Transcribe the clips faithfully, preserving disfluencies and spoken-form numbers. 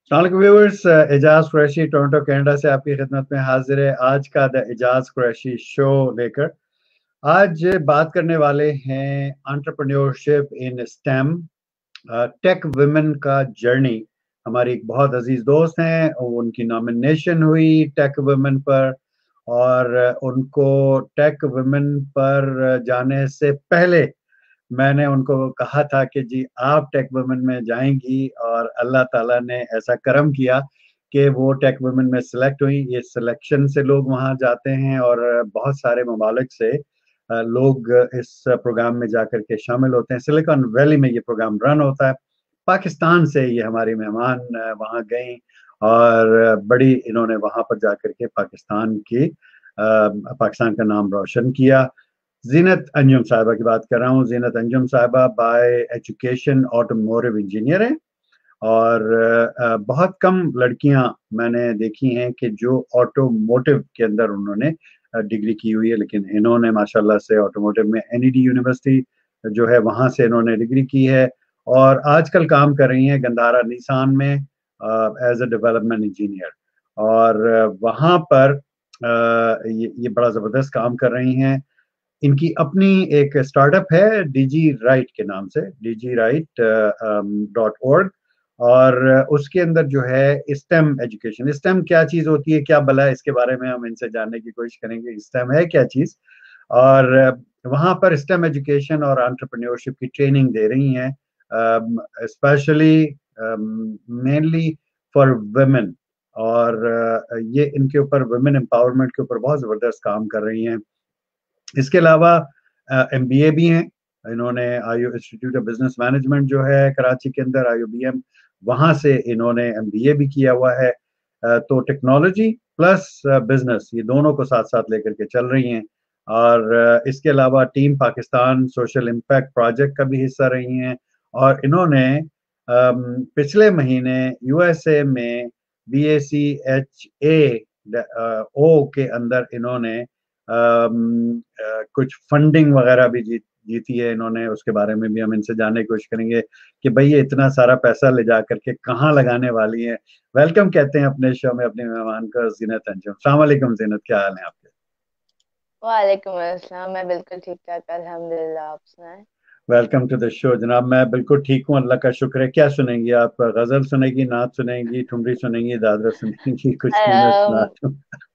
अस्सलाम viewers, Ejaz Qureshi Toronto Canada से आपकी खिदमत में हाजिर है आज का द एजाज कुरैशी शो लेकर। आज बात करने वाले हैं entrepreneurship in STEM, tech women का जर्नी। हमारी एक बहुत अजीज दोस्त हैं, उनकी नॉमिनेशन हुई टेक वुमेन पर, और उनको टेक वुमेन पर जाने से पहले मैंने उनको कहा था कि जी आप टेक वुमेन में जाएंगी, और अल्लाह ताला ने ऐसा करम किया कि वो टेक वुमेन में सिलेक्ट हुई। ये सिलेक्शन से लोग वहाँ जाते हैं और बहुत सारे ममालिक से अ, लोग इस प्रोग्राम में जाकर के शामिल होते हैं। सिलिकॉन वैली में ये प्रोग्राम रन होता है। पाकिस्तान से ये हमारी मेहमान अ, वहाँ गई, और बड़ी इन्होंने वहाँ पर जाकर के पाकिस्तान की अ, पाकिस्तान का नाम रोशन किया। जीनत अंजुम साहिबा की बात कर रहा हूँ। जीनत अंजुम साहिबा बाय एजुकेशन ऑटोमोटिव इंजीनियर है, और अ, बहुत कम लड़कियां मैंने देखी हैं कि जो ऑटोमोटिव के अंदर उन्होंने डिग्री की हुई है, लेकिन इन्होंने माशाल्लाह से ऑटोमोटिव में एनईडी यूनिवर्सिटी जो है वहां से इन्होंने डिग्री की है, और आजकल काम कर रही हैं गंधारा निसान में एज अ डेवलपमेंट इंजीनियर। और अ, वहां पर अ, ये, ये बड़ा जबरदस्त काम कर रही हैं। इनकी अपनी एक स्टार्टअप है डीजी राइट के नाम से, डीजी राइट डॉट org। और उसके अंदर जो है स्टेम एजुकेशन, स्टेम क्या चीज होती है, क्या भला है, इसके बारे में हम इनसे जानने की कोशिश करेंगे। स्टेम है क्या चीज, और वहां पर स्टेम एजुकेशन और एंटरप्रेन्योरशिप की ट्रेनिंग दे रही हैं, स्पेशली मेनली फॉर वुमेन। और अ, ये इनके ऊपर वुमेन एम्पावरमेंट के ऊपर बहुत जबरदस्त काम कर रही हैं। इसके अलावा एमबीए भी हैं। इन्होंने आयु इंस्टीट्यूट ऑफ बिजनेस मैनेजमेंट जो है कराची के अंदर, आईयूबीएम, वहां से इन्होंने एमबीए भी किया हुआ है। अ, तो टेक्नोलॉजी प्लस बिजनेस, ये दोनों को साथ साथ लेकर के चल रही हैं। और अ, इसके अलावा team Pakistan social impact project का भी हिस्सा रही हैं। और इन्होंने अम, पिछले महीने यूएसए में B A C H A ओ के अंदर इन्होंने अम, अ, कुछ फंडिंग वगैरह भी जीत जीती है इन्होंने। उसके बारे में भी हम इनसे जानने की कोशिश करेंगे कि भाई ये इतना सारा पैसा ले जा करके कहाँ लगाने वाली है। वेलकम कहते हैं अपने शो में अपने मेहमान को, जीनत अंजुम। अस्सलाम वालेकुम जीनत, क्या हाल है आपके? वालेकुम अस्सलाम। मैं बिल्कुल ठीक ठाक, अल्हम्दुलिल्लाह। आप सुनाएं। वेलकम टू द शो जनाब। मैं बिल्कुल ठीक हूँ, अल्लाह का शुक्र है। क्या सुनेंगी आप? गजल सुनेगी, नात सुनेंगी, ठुमरी सुनेंगी, दादरा सुनेंगी? कुछ भी मैं सुना दूं।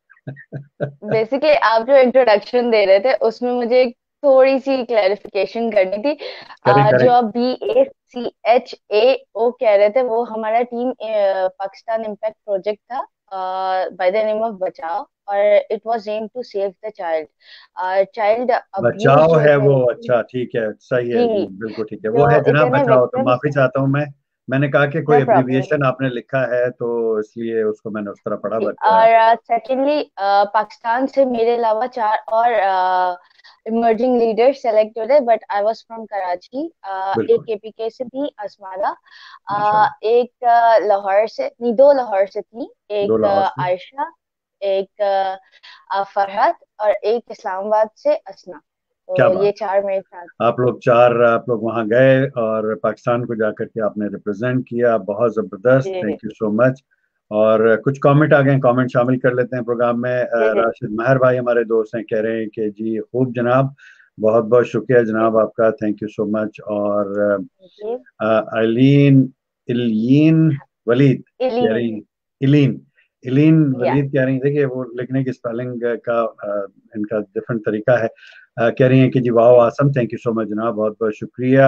बेसिकली आप जो इंट्रोडक्शन दे रहे थे उसमें मुझे एक थोड़ी सी क्लैरिफिकेशन करनी थी। करें अ, करें। जो आप B A C H A ओ कह रहे थे वो हमारा टीम पाकिस्तान इम्पैक्ट प्रोजेक्ट था, by the name of Bachao. और it was aim to save the child. Child abuse Bachao जो है है वो, victim- अच्छा ठीक है, सही है जी, जी, बिल्कुल ठीक है, वो जो है जनाब इतने बचाओ। तो विक्टिम्स माफी हैं। चाहता हूँ मैं। मैंने कहा कि कोई नो प्रॉब्लम। एब्रिविएशन आपने लिखा है तो इसलिए उसको मैंने उस तरह पढ़ा, जी, बट और सेकेंडली पाकिस्तान से मेरे अलावा चार और इमर्जिंग लीडर सेलेक्ट हुए, but I was from Karachi. एक बिल्कुल। केपीके से थी असमारा। अ, माशाल्लाह। एक अ, लाहौर से नहीं, दो लाहौर से थी। दो एक लाहौर अ, से। आयशा, एक अ, अ, फरहत, और एक इस्लामाबाद से असना। क्या तो बात। ये चार मेरे साथ थे। आप लोग चार, आप लोग वहां गए और पाकिस्तान को जाकर के आपने रिप्रेजेंट किया, बहुत जबरदस्त, जी थैंक यू सो मच। और कुछ कमेंट आ गए, कमेंट शामिल कर लेते हैं प्रोग्राम में। अ, जी जी राशिद महर भाई हमारे दोस्त हैं, कह रहे हैं कि जी खूब जनाब, बहुत बहुत शुक्रिया जी जनाब आपका, थैंक यू सो मच। और जी। अ, अलीन इलीन वलीद कह इलीन। रही, इलीन इलीन या। वलीद कह रही, देखिए वो लिखने की स्पेलिंग का अ, इनका डिफरेंट तरीका है। अ, कह रही हैं कि जी वाह जी awesome, thank you so much जनाब, बहुत बहुत शुक्रिया।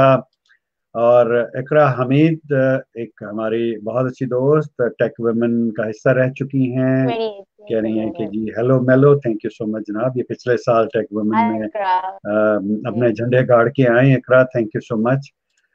और इकरा हमीद, अ, एक हमारी बहुत अच्छी दोस्त, टेक वुमेन का हिस्सा रह चुकी हैं, मेरी कह रही हैं कि जी। जी हेलो मेलो, थैंक यू सो मच जनाब, ये पिछले साल टेक वुमेन हाय में क्राफ्ट। अ, जी अपने झंडे गाड़ के आए हैं। Iqra, thank you so much.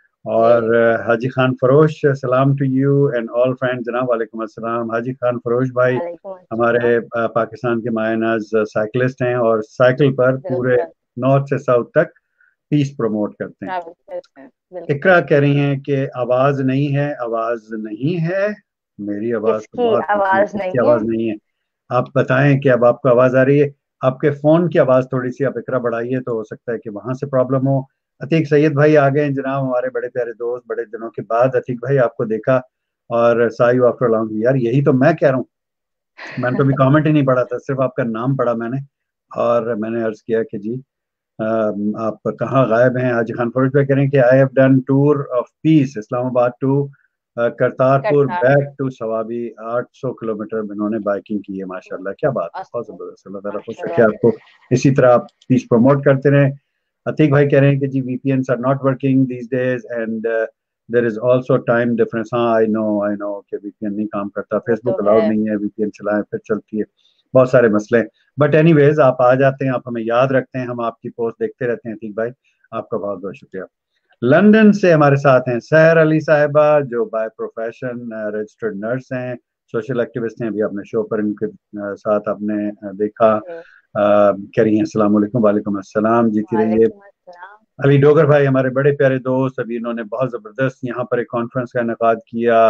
और जी। अ, हाजी खान फरोश, सलाम to you and all friend जनाब, वालेकुम अस्सलाम। हाजी खान फरोश भाई वालेकुम हमारे अस्सलाम। अ, पाकिस्तान के मायनाज साइकिलिस्ट हैं, और साइकिल पर पूरे बिल्कुल। नॉर्थ से साउथ तक पीस प्रमोट करते हैं। ट्रैवल करते हैं, बिल्कुल। इकरा कह रही हैं कि आवाज नहीं है, आवाज नहीं है। मेरी आवाज तो किसकी बहुत होती है, आवाज किसकी नहीं है? आवाज नहीं है? आप बताएं कि अब आपको आवाज आ रही है? आपके फोन की आवाज थोड़ी सी आप इकरा बढ़ाइए, तो हो सकता है कि वहां से प्रॉब्लम हो। अतीक सैयद भाई आ गए हैं जनाब, हमारे बड़े प्यारे दोस्त, बड़े दिनों के बाद। अतीक भाई आपको देखा, और साई आफ्टर लॉन्ग, यार यही तो मैं कह रहा हूँ। मैंने तो अभी कमेंट ही नहीं पढ़ा था, सिर्फ आपका नाम पढ़ा मैंने, और मैंने अर्ज किया कि जी अम, आप कहाँ गायब हैं। हाजी खान फरोज भाई करें कि I have done tour of peace Islamabad to Kartarpur back Kartarpur. To Swabi, आठ सौ किलोमीटर इन्होंने बाइकिंग की है। माशाल्लाह, क्या बात है, बहुत awesome, जबरदस्त। अल्लाह ताला खुश रखे माशाल्लाह। आपको, इसी तरह आप पीस प्रमोट करते रहें। अतीक भाई कह रहे हैं कि जी VPNs are not working these days and there is also time difference. हाँ, आई नो आई नो कि वीपीएन नहीं काम करता, वो तो फेसबुक है। अलाउड नहीं है, वीपीएन चलाएं फिर चलती है, बहुत सारे मसले। बट एनीवेज आप आ जाते हैं, आप हमें याद रखते हैं, हम आपकी पोस्ट देखते रहते हैं। ठीक भाई, आपका बहुत बहुत शुक्रिया। लंदन से हमारे साथ हैं सहर अली साहिबा, जो बाय प्रोफेशन रजिस्टर्ड नर्स हैं, सोशल एक्टिविस्ट हैं। अभी अपने शो पर इनके अ, साथ आपने अ, देखा। जी। अ, कह रही हैं अस्सलाम वालेकुम। वालेकुम अस्सलाम, जीती रहिए। वालेकुम अस्सलाम। अली डोगर भाई हमारे बड़े प्यारे दोस्त, अभी इन्होंने बहुत ज़बरदस्त यहाँ पर एक कॉन्फ्रेंस का इनकाद किया,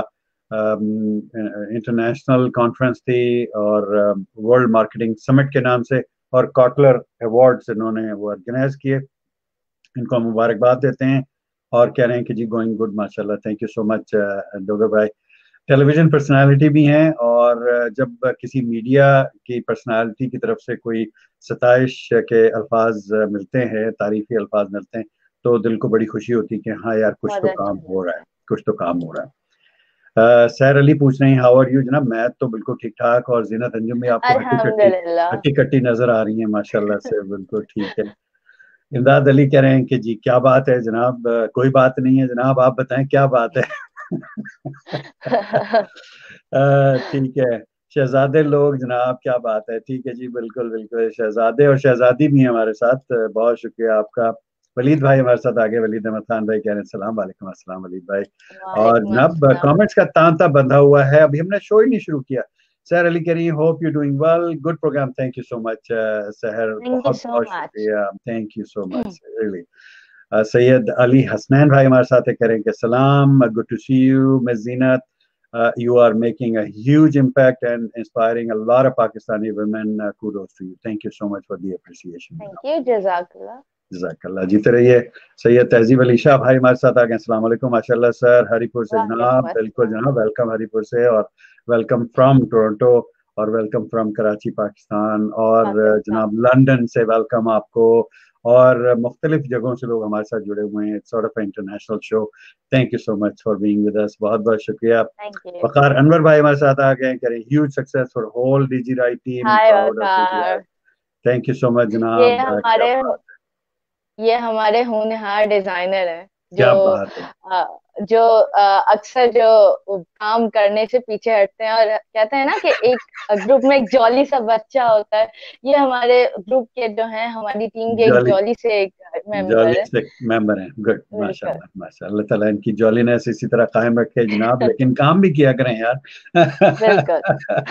इंटरनेशनल कॉन्फ्रेंस थी और वर्ल्ड मार्केटिंग समिट के नाम से, और कॉटलर अवार्ड्स इन्होंने वो ऑर्गेनाइज किए। इनको हम मुबारकबाद देते हैं और कह रहे हैं कि जी गोइंग गुड माशाल्लाह। Thank you so much Dogar भाई। टेलीविजन पर्सनालिटी भी हैं, और जब किसी मीडिया की पर्सनालिटी की तरफ से कोई सताइश के अल्फाज मिलते हैं, तारीफी अल्फाज मिलते हैं, तो दिल को बड़ी खुशी होती है कि हाँ यार कुछ बहुत तो काम अच्छा हो रहा लगता है, है। कुछ तो काम हो रहा है। uh, सैर अली पूछ रहे हैं हाउ आर यू जनाब। मैं तो बिल्कुल ठीक ठाक, और जीनत अंजुम भी आपको हट्टी कट्टी अल्हम्दुलिल्लाह। हट्टी कट्टी नजर आ रही है माशाल्लाह से, बिल्कुल ठीक है। इमदाद अली कह रहे हैं कि जी क्या बात है जनाब। अ, कोई बात नहीं है जनाब, आप बताएं क्या बात है। अ, ठीक है। शहजादे लोग जनाब, क्या बात है, ठीक है जी, बिल्कुल बिल्कुल। शहजादे और शहजादी भी हैं हमारे साथ, अ, बहुत शुक्रिया आपका। वलीद भाई हमारे साथ आगे, वलीद अहमद खान भाई कह रहे हैं सलाम वालेकुम अस्सलाम वलीद भाई। और वालेकुम जनाब अस्सलाम। कमेंट्स का तांता बंधा हुआ है, अभी हमने शो ही नहीं शुरू किया। सहर अली कह रही है hope you doing well, good program, thank you so much Sahar, thank you बहुत सो बहुत मच। शुक्रिया, thank you so much really. Uh, Syed Ali Hasnain भाई हमारे साथ है, करेंगे सलाम, good to see you miss Zeenat, you are making a huge impact and inspiring a lot of Pakistani women. Uh, kudos to you, thank you so much for the appreciation. Thank you, जज़ाकल्लाह। जज़ाकल्लाह, जीते रहिए। सैयद तहजीब अली शाह भाई हमारे साथ आ गए, अस्सलाम वालेकुम माशाल्लाह सर, हरीपुर से वालेकुम जनाब, बिल्कुल अस्सलाम। जनाब, वेलकम हरीपुर से, और वेलकम फ्रॉम टोरंटो, और वेलकम फ्रॉम कराची पाकिस्तान, और पाकिस्तान। जनाब लंदन से वेलकम आपको, और मुख्तलिफ जगहों से लोग हमारे साथ जुड़े हुए हैं। It's sort of international show, thank you so much for being with us, बहुत बहुत शुक्रिया। Thank you. वकार अनवर भाई हमारे साथ आ गए, करें huge success for whole DigiRight team, high proud of DigiRight, Waqar. Thank you so much ये जनाब। uh, क्या हमारे बात है, ये हमारे होनहार डिजाइनर हैं, जो क्या बात है। अ, जो अ, अक्सर जो काम करने से पीछे हटते हैं, और कहते हैं ना कि एक ग्रुप में एक जॉली सा बच्चा होता है। ये हमारे ग्रुप के जो हैं, हमारी टीम के एक जॉली, जॉली से एक मेंबर जॉली है। से मेंबर हैं, गुड बिल्कुल। माशाल्लाह माशाल्लाह, अल्लाह ताला इनकी जॉलीनेस इसी तरह कायम रखे जनाब, लेकिन काम भी किया करें यार। बिल्कुल।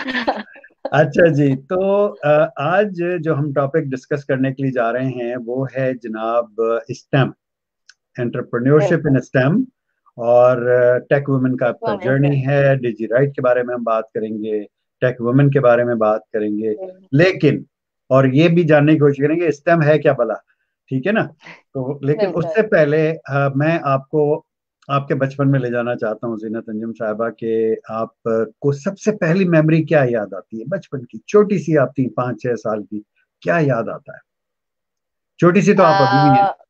अच्छा जी, तो अ, आज जो हम टॉपिक डिस्कस करने के लिए जा रहे हैं वो है जनाब स्टेम, एंटरप्रेन्योरशिप बिल्कुल। इन स्टेम, और टेक वुमेन का एक आपका वुमेन जर्नी जर्नी। है, डिजी राइट के बारे में हम बात करेंगे, टेक वुमेन के बारे में बात करेंगे, लेकिन और ये भी जानने की कोशिश करेंगे स्टेम है क्या भला, ठीक है ना। तो लेकिन बिल्कुल। उससे पहले अ, मैं आपको आपके बचपन में ले जाना चाहता हूँ जीनत अंजुम साहबा के। आप अ, को सबसे पहली मेमोरी क्या याद आती है बचपन की, छोटी सी आप थी पाँच छह साल की, क्या याद आता है? छोटी सी तो आप अभी भी हैं। आ,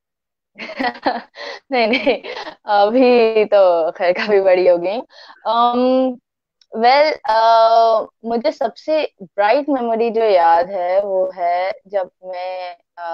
नहीं नहीं, अभी तो खैर काफी बड़ी हो गई। um, वेल well, मुझे सबसे ब्राइट मेमोरी जो याद है वो है जब मैं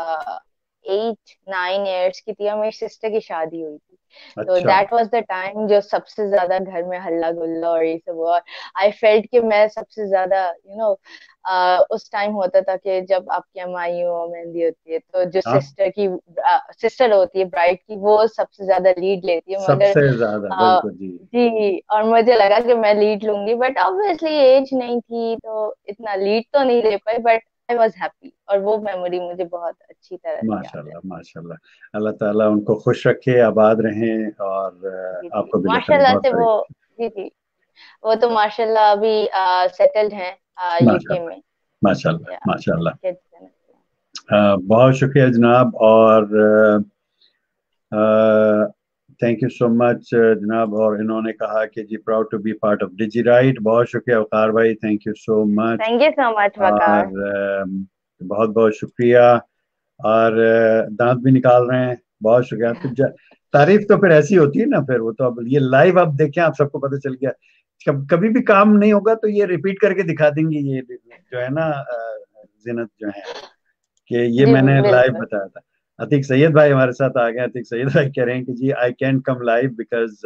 एट नाइन इयर्स की थी और मेरी सिस्टर की शादी हुई थी। तो अच्छा, दैट वाज द टाइम जो सबसे ज्यादा घर में हल्ला गुल्ला और ये सब हुआ। आई फेल्ट कि मैं सबसे ज्यादा यू नो उस टाइम होता था कि जब आपकी अम्माई हो मेहंदी होती है, तो जो हाँ, सिस्टर की सिस्टर होती है ब्राइड की, वो सबसे ज्यादा लीड लेती है। मगर सबसे ज्यादा अ, बिल्कुल जी। जी, और मुझे लगा कि मैं लीड लूंगी, बट ऑब्वियसली एज नहीं थी तो इतना लीड तो नहीं ले पाई, बट आई वॉज हैप्पी, और वो मेमोरी मुझे बहुत अच्छी तरह से याद है। माशाल्लाह माशाल्लाह, अल्लाह ताला उनको खुश रखे, आबाद रहें, और जी अ, जी, आपको भी अल्लाह करे माशाल्लाह बहुत से सारी। वो। जी जी, वो तो माशाल्लाह अभी सेटल्ड हैं यूके माशाल्लाह में। माशाल्लाह या माशाल्लाह। किड्स हैं। अ, बहुत शुक्रिया जनाब, और uh, uh, thank you so much जनाब। और इन्होंने कहा कि जी proud to be part of DigiRight. बहुत शुक्रिया वकार भाई, thank you so much. Thank you so much Waqar. और बहुत बहुत शुक्रिया। और अ, दांत भी निकाल रहे हैं, बहुत शुक्रिया। तो ज- तारीफ तो फिर ऐसी होती है ना, फिर वो तो अब ये लाइव अब देखें, आप सबको पता चल गया। कब, कभी भी काम नहीं होगा तो ये रिपीट करके दिखा देंगे, ये जो है ना अ, जीनत जो है, कि ये जी मैंने लाइव बिल्कुल। बताया था। अतीक सैयद भाई हमारे साथ आ गए। अतीक सैयद भाई कह रहे हैं कि जी I can come live because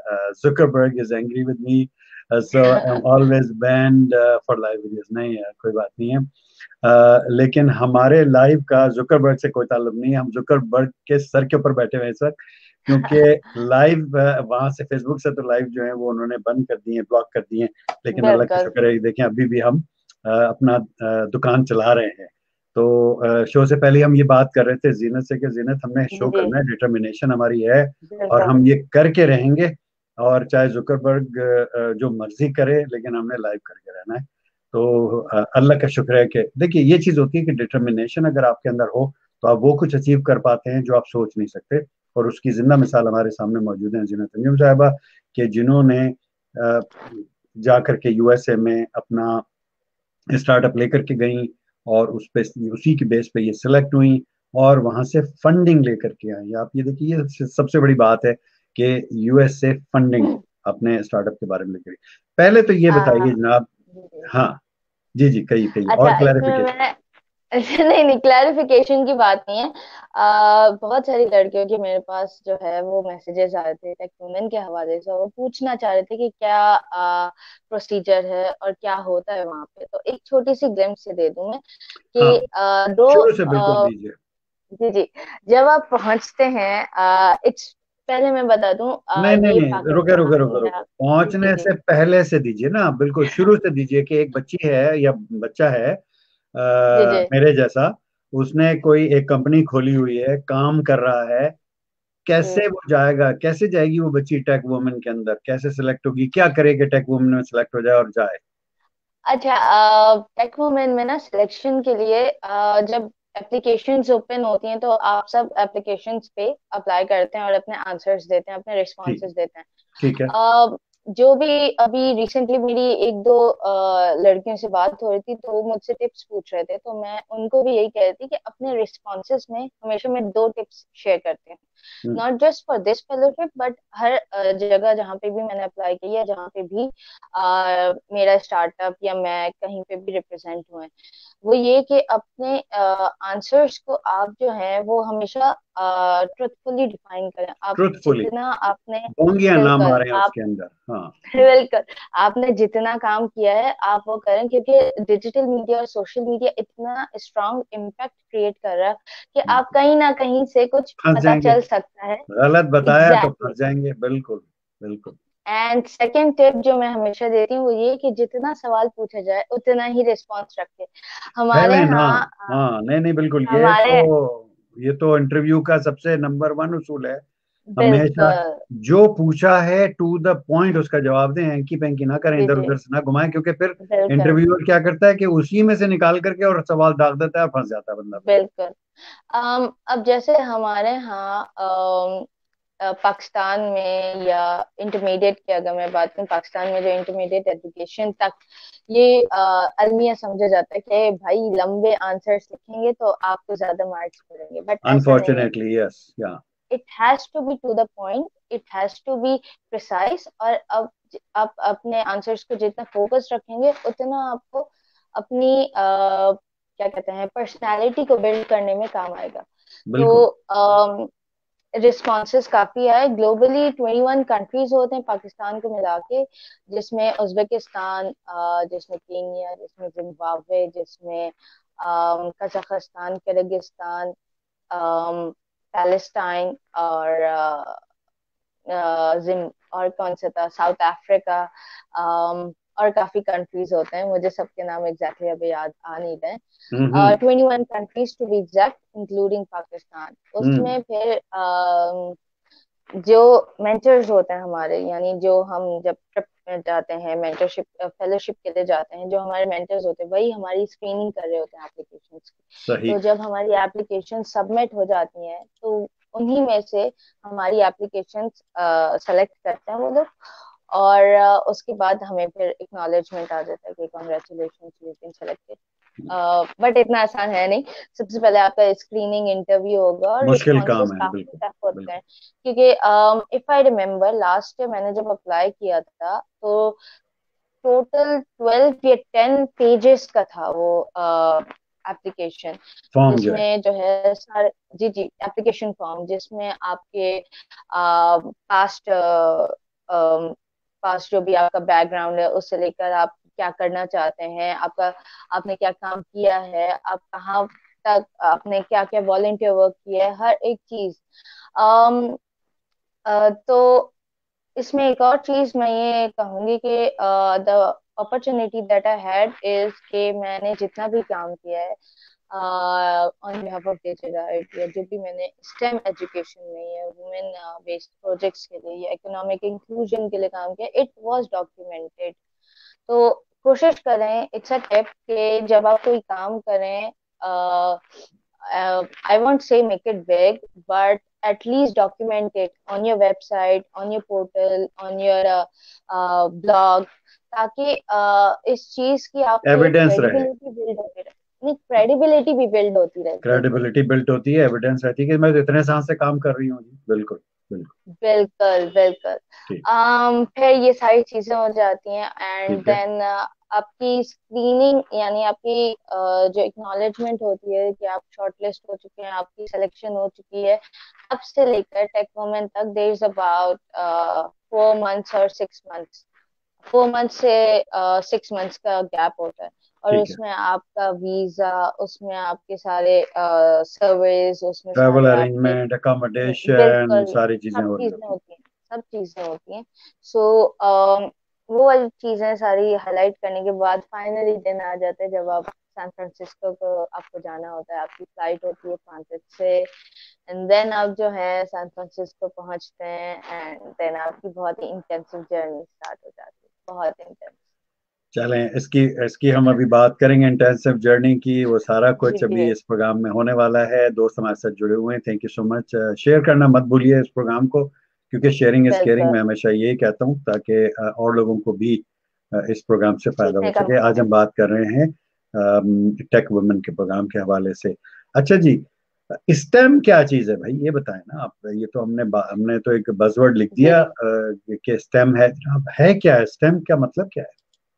Zuckerberg is angry with me, so I am always banned for live videos. नहीं यार, कोई बात नहीं है। Uh, लेकिन हमारे लाइव का जुकरबर्ग से कोई ताल्लुक नहीं है। हम जुकरबर्ग के सर के ऊपर बैठे हुए हैं इस वक्त, क्योंकि लाइव वहां से फेसबुक से तो लाइव जो है वो उन्होंने बंद कर दिए, ब्लॉक कर दिए। लेकिन अल्लाह का बिल्कुल। शुक्र है, देखें अभी भी हम uh, अपना uh, दुकान चला रहे हैं। तो शो से पहले हम ये बात कर रहे थे जीनत से कि जीनत, हमने शो जी करना है, डिटर्मिनेशन हमारी है और बिल्कुल। हम ये करके रहेंगे। और चाहे जुकरबर्ग अ, जो मर्जी करे, लेकिन हमने लाइव करके रहना है। तो अ, अल्लाह का शुक्र है कि देखिए ये चीज होती है कि डिटर्मिनेशन अगर आपके अंदर हो तो आप वो कुछ अचीव कर पाते हैं जो आप सोच नहीं सकते। और उसकी जिंदा मिसाल हमारे सामने मौजूद है जीनत अंजुम साहिबा, कि जिन्होंने अ, जा करके यूएसए में अपना स्टार्टअप लेकर के गई और उस पे उसी की बेस पे ये सिलेक्ट हुई और वहां से फंडिंग लेकर के आई। आप ये देखिए, ये सबसे बड़ी बात है कि यूएस से फंडिंग अपने स्टार्टअप के बारे में लेकर। पहले तो ये आ, बताइए जनाब। जी। हाँ, जी जी, कही कही अच्छा और इसमें क्लैरिफिकेशन। मैं नहीं नहीं, क्लैरिफिकेशन की बात नहीं है। आ, बहुत सारी लड़कियों के मेरे पास जो है वो मैसेजेस आ रहे थे टेक वुमेन के हवाले से, और वो पूछना चाह रहे थे कि क्या प्रोसीजर है और क्या होता है वहां पे। तो एक छोटी सी ग्लिम्स से दे दूं मैं हाँ, कि आ, दो शुरू से बिल्कुल आ, दीजिए। जी जी। जब आप पहुंचते हैं, इट्स पहले मैं बता दूं, आ, नहीं नहीं ये नहीं, रुके रुके पाकिस्तान रुके रुके, या जी पहुंचने जी से पहले से दीजिए ना, बिल्कुल शुरू से दीजिए कि एक बच्ची है या बच्चा है जी आ, जी मेरे जैसा, उसने कोई एक कंपनी खोली हुई है, काम कर रहा है। जी। कैसे वो जाएगा, कैसे जाएगी वो बच्ची टेक वुमेन के अंदर, कैसे सिलेक्ट होगी, क्या करे कि टेक वुमेन में सिलेक्ट हो जाए और जाए। अच्छा, टेक वुमेन में ना सिलेक्शन के लिए अ, जब एप्लीकेशंस ओपन होती हैं तो आप सब एप्लीकेशंस पे अप्लाई करते हैं और अपने आंसर्स देते हैं, अपने ठीक, रिस्पॉन्सेज देते हैं। ठीक है। अ, जो भी अभी रिसेंटली मेरी एक दो अ, लड़कियों से बात हो रही थी तो वो मुझसे टिप्स पूछ रहे थे, तो मैं उनको भी यही कह रही थी कि अपने रिस्पॉन्सेज में हमेशा मैं दो टिप्स शेयर करती हूँ। Hmm, not just for this fellowship but हर अ, जगह जहाँ पे भी मैंने अप्लाई किया, जहाँ पे भी अ, मेरा स्टार्टअप या मैं कहीं पे भी रिप्रेजेंट हुए, वो ये कि अपने आंसर्स को आप जो है वो हमेशा ट्रुथफुली डिफाइन करें। आप ट्रुथफुली, जितना आपने बोंगियां ना बिल्कुल मारे आप उसके अंदर। हाँ, बिल्कुल आपने जितना काम किया है आप वो करें, क्योंकि डिजिटल मीडिया और सोशल मीडिया इतना स्ट्रांग इम्पैक्ट क्रिएट कर रहा है कि आप कहीं ना कहीं से कुछ फंस पता जाएंगे, चल सकता है। गलत बताया तो एग्जैक्टली। फंस जाएंगे, बिल्कुल बिल्कुल। एंड सेकेंड टिप जो मैं हमेशा देती हूँ वो ये कि जितना सवाल पूछा जाए उतना ही रिस्पॉन्स रखें। हमारे पहले ना, यहाँ अ, हाँ, नहीं नहीं, बिल्कुल, ये तो हमारे ये तो इंटरव्यू का सबसे नंबर वन उसूल है हमेशा। बिल्कुल। जो पूछा है टू द पॉइंट उसका जवाब दें, हैंकी पैंकी ना करें, जी इधर जी उधर से ना घुमाएं, क्योंकि फिर बिल्कुल इंटरव्यूअर क्या करता है कि उसी में से निकाल करके और सवाल दाग देता है, फंस जाता है बंदा फिर। बिल्कुल। अम, अब जैसे हमारे यहाँ अम, अ, पाकिस्तान में या इंटरमीडिएट की अगर मैं बात करूँ, पाकिस्तान में जो इंटरमीडिएट एजुकेशन तक ये अ, अलमिया समझा जाता है कि भाई लंबे आंसर्स लिखेंगे तो आपको ज्यादा मार्क्स मिलेंगे, बट ऐसा नहीं है। Unfortunately yes, yeah it has to be to the point, it has to be precise. और अब आप अपने आंसर्स को जितना फोकस रखेंगे उतना आपको अपनी अ, क्या कहते हैं पर्सनालिटी को बिल्ड करने में काम आएगा। बिल्कुल। तो रिस्पॉन्सेस काफी आए ग्लोबली, ट्वेंटी वन कंट्रीज होते हैं पाकिस्तान को मिला के, जिसमें उज्बेकिस्तान, अ, जिसमें केनिया, जिसमें जिम्बाब्वे, जिसमें अम, कजाकिस्तान, किर्गिस्तान, पैलेस्टाइन और अ, अ, जिम और कौन सा था, साउथ अफ्रीका, अम, और काफी कंट्रीज होते हैं, मुझे सबके नाम एग्जैक्टली exactly अभी याद आ नहीं हम्म रहे। Hmm twenty one countries to be exact including Pakistan. Hmm, उसमें फिर अम, जो मेंटर्स होते हैं हमारे, यानी जो हम जब ट्रिप में जाते हैं, मेंटरशिप फेलोशिप के लिए जाते हैं, जो हमारे मेंटर्स होते हैं वही हमारी स्क्रीनिंग कर रहे होते हैं एप्लीकेशंस की। सही। तो जब हमारी एप्लीकेशन सबमिट हो जाती हैं तो उन्हीं में से हमारी एप्लीकेशन सेलेक्ट करते हैं वो लोग, और uh, उसके बाद हमें फिर एक्नॉलेजमेंट आ जाता है कि congratulation you been selected. But इतना आसान है नहीं। सबसे पहले आपका स्क्रीनिंग इंटरव्यू होगा और मुश्किल रिस्पॉन्सेज काम है, काफी बिल्कुल टफ होते बिल्कुल। हैं, क्योंकि if I remember last year मैंने जब अप्लाई किया था तो टोटल ट्वेल्व या टेन पेजेस का था वो एप्लीकेशन, फॉर्म जो है। जिसमें जो है सारे, जी जी, एप्लीकेशन फॉर्म जिसमें आपके पास्ट पास्ट जो भी आपका बैकग्राउंड है उससे लेकर आप क्या करना चाहते हैं, आपका आपने क्या काम किया है, आप कहाँ तक आपने क्या क्या वॉलंटियर वर्क किया है, हर एक चीज। अम, अ, तो इसमें एक और चीज मैं ये कहूंगी कि the opportunity that I had is कि मैंने जितना भी काम किया है ऑन बिहाफ ऑफ डिजिटल, या जो भी मैंने स्टेम एजुकेशन में या वुमेन बेस्ड प्रोजेक्ट्स के लिए या इकोनॉमिक इंक्लूजन के लिए काम किया, इट वाज डॉक्यूमेंटेड। तो कोशिश करें, इट्स अ टिप, कि जब आप कोई काम करें, I won't say make it big, but at least document it on your website, on your portal, on your uh, uh, blog, ताकि uh, इस चीज की आपको एक एविडेंस रहे। क्रेडिबिलिटी बिल्ड होती रहे, नहीं क्रेडिबिलिटी भी बिल्ड होती रहती है। क्रेडिबिलिटी बिल्ट होती है, एविडेंस रहती है कि मैं तो इतने साल से काम कर रही हूँ जी। बिल्कुल बिल्कुल। बिल्कुल बिल्कुल। ठीक। um, फिर ये सारी चीजें हो जाती हैं, एंड ठीक है। देन आपकी स्क्रीनिंग, यानी आपकी uh, जो एक्नॉलेजमेंट होती है कि आप शॉर्टलिस्ट हो चुके हैं, आपकी सिलेक्शन हो चुकी है, अब से लेकर टेक वुमेन तक there is about four months और सिक्स मंथ्स, फोर मंथ से सिक्स मंथ्स का गैप होता है। और ठीक है। उसमें आपका वीजा, उसमें आपके सारे सर्विस, उसमें ट्रैवल सारे आपके, अरेंजमेंट, अकोमोडेशन, बिल्कुल, सारी चीजें सब हो रही चीजें होती होती हैं, सब चीजें होती हैं। सो वो वाली चीजें सारी हाईलाइट करने के बाद फाइनली दिन आ जाता है जब आप सैन फ्रांसिस्को को आपको जाना होता है, आपकी फ्लाइट होती है फ्रांसिस से, एंड देन आप जो है सैन फ्रांसिस्को पहुंचते हैं, एंड देन आपकी बहुत ही इंटेंसिव जर्नी स्टार्ट हो जाती है, बहुत इंटेंस। है। चलें, इसकी इसकी हम अभी बात करेंगे, इंटेंसिव जर्नी की, वो सारा कुछ अभी जी इस प्रोग्राम में होने वाला है। दोस्त हमारे साथ जुड़े हुए हैं, thank you so much. Share करना मत भूलिए इस प्रोग्राम को, क्योंकि शेयरिंग इज केयरिंग, बिल्कुल, मैं हमेशा यही कहता हूँ, ताकि अ, और लोगों को भी अ, इस प्रोग्राम से फायदा हो सीखने का सके। मौका आज हम मिले। बात कर रहे हैं टेक वुमेन के प्रोग्राम के हवाले से। अच्छा जी, स्टेम क्या चीज है भाई, ये बताएं ना आप। ये तो हमने बा- हमने तो एक बजवर्ड लिख जी दिया जी। अ, कि स्टेम है। अब है क्या है स्टेम, क्या मतलब क्या है?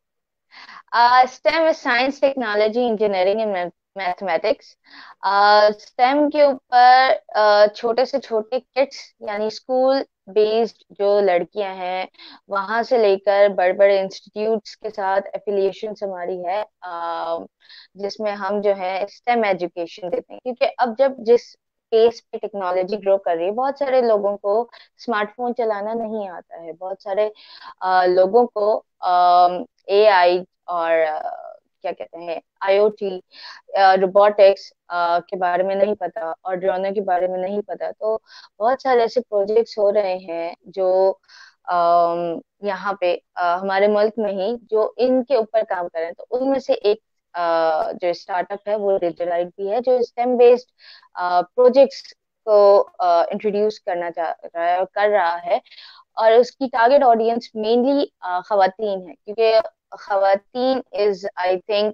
STEM science, technology, engineering and mathematics. STEM के ऊपर uh, छोटे से छोटे किड्स, यानी स्कूल बेस्ड जो लड़कियां हैं, वहां से लेकर बड़े बड़े इंस्टीट्यूट्स के साथ एफिलिएशन हमारी है, uh, जिसमें हम जो है स्टेम एजुकेशन देते हैं, क्योंकि अब जब जिस पेस पे टेक्नोलॉजी ग्रो कर रही है, बहुत सारे लोगों को स्मार्टफोन चलाना नहीं आता है, बहुत सारे uh, लोगों को ए आई और अ, क्या कहते हैं आईओटी, रोबोटिक्स के बारे में नहीं पता, और ड्रोनों के बारे में नहीं पता। तो बहुत सारे ऐसे प्रोजेक्ट्स हो रहे हैं जो अम, यहाँ पे अ, हमारे मुल्क में ही जो इनके ऊपर काम कर रहे हैं। तो उनमें से एक अ, जो स्टार्टअप है वो डिजिलाइट भी है, जो स्टेम बेस्ड प्रोजेक्ट्स को इंट्रोड्यूस करना चाह रहा है और कर रहा है। और उसकी टारगेट ऑडियंस मेनली खवातीन है, क्योंकि खवातीन इज आई थिंक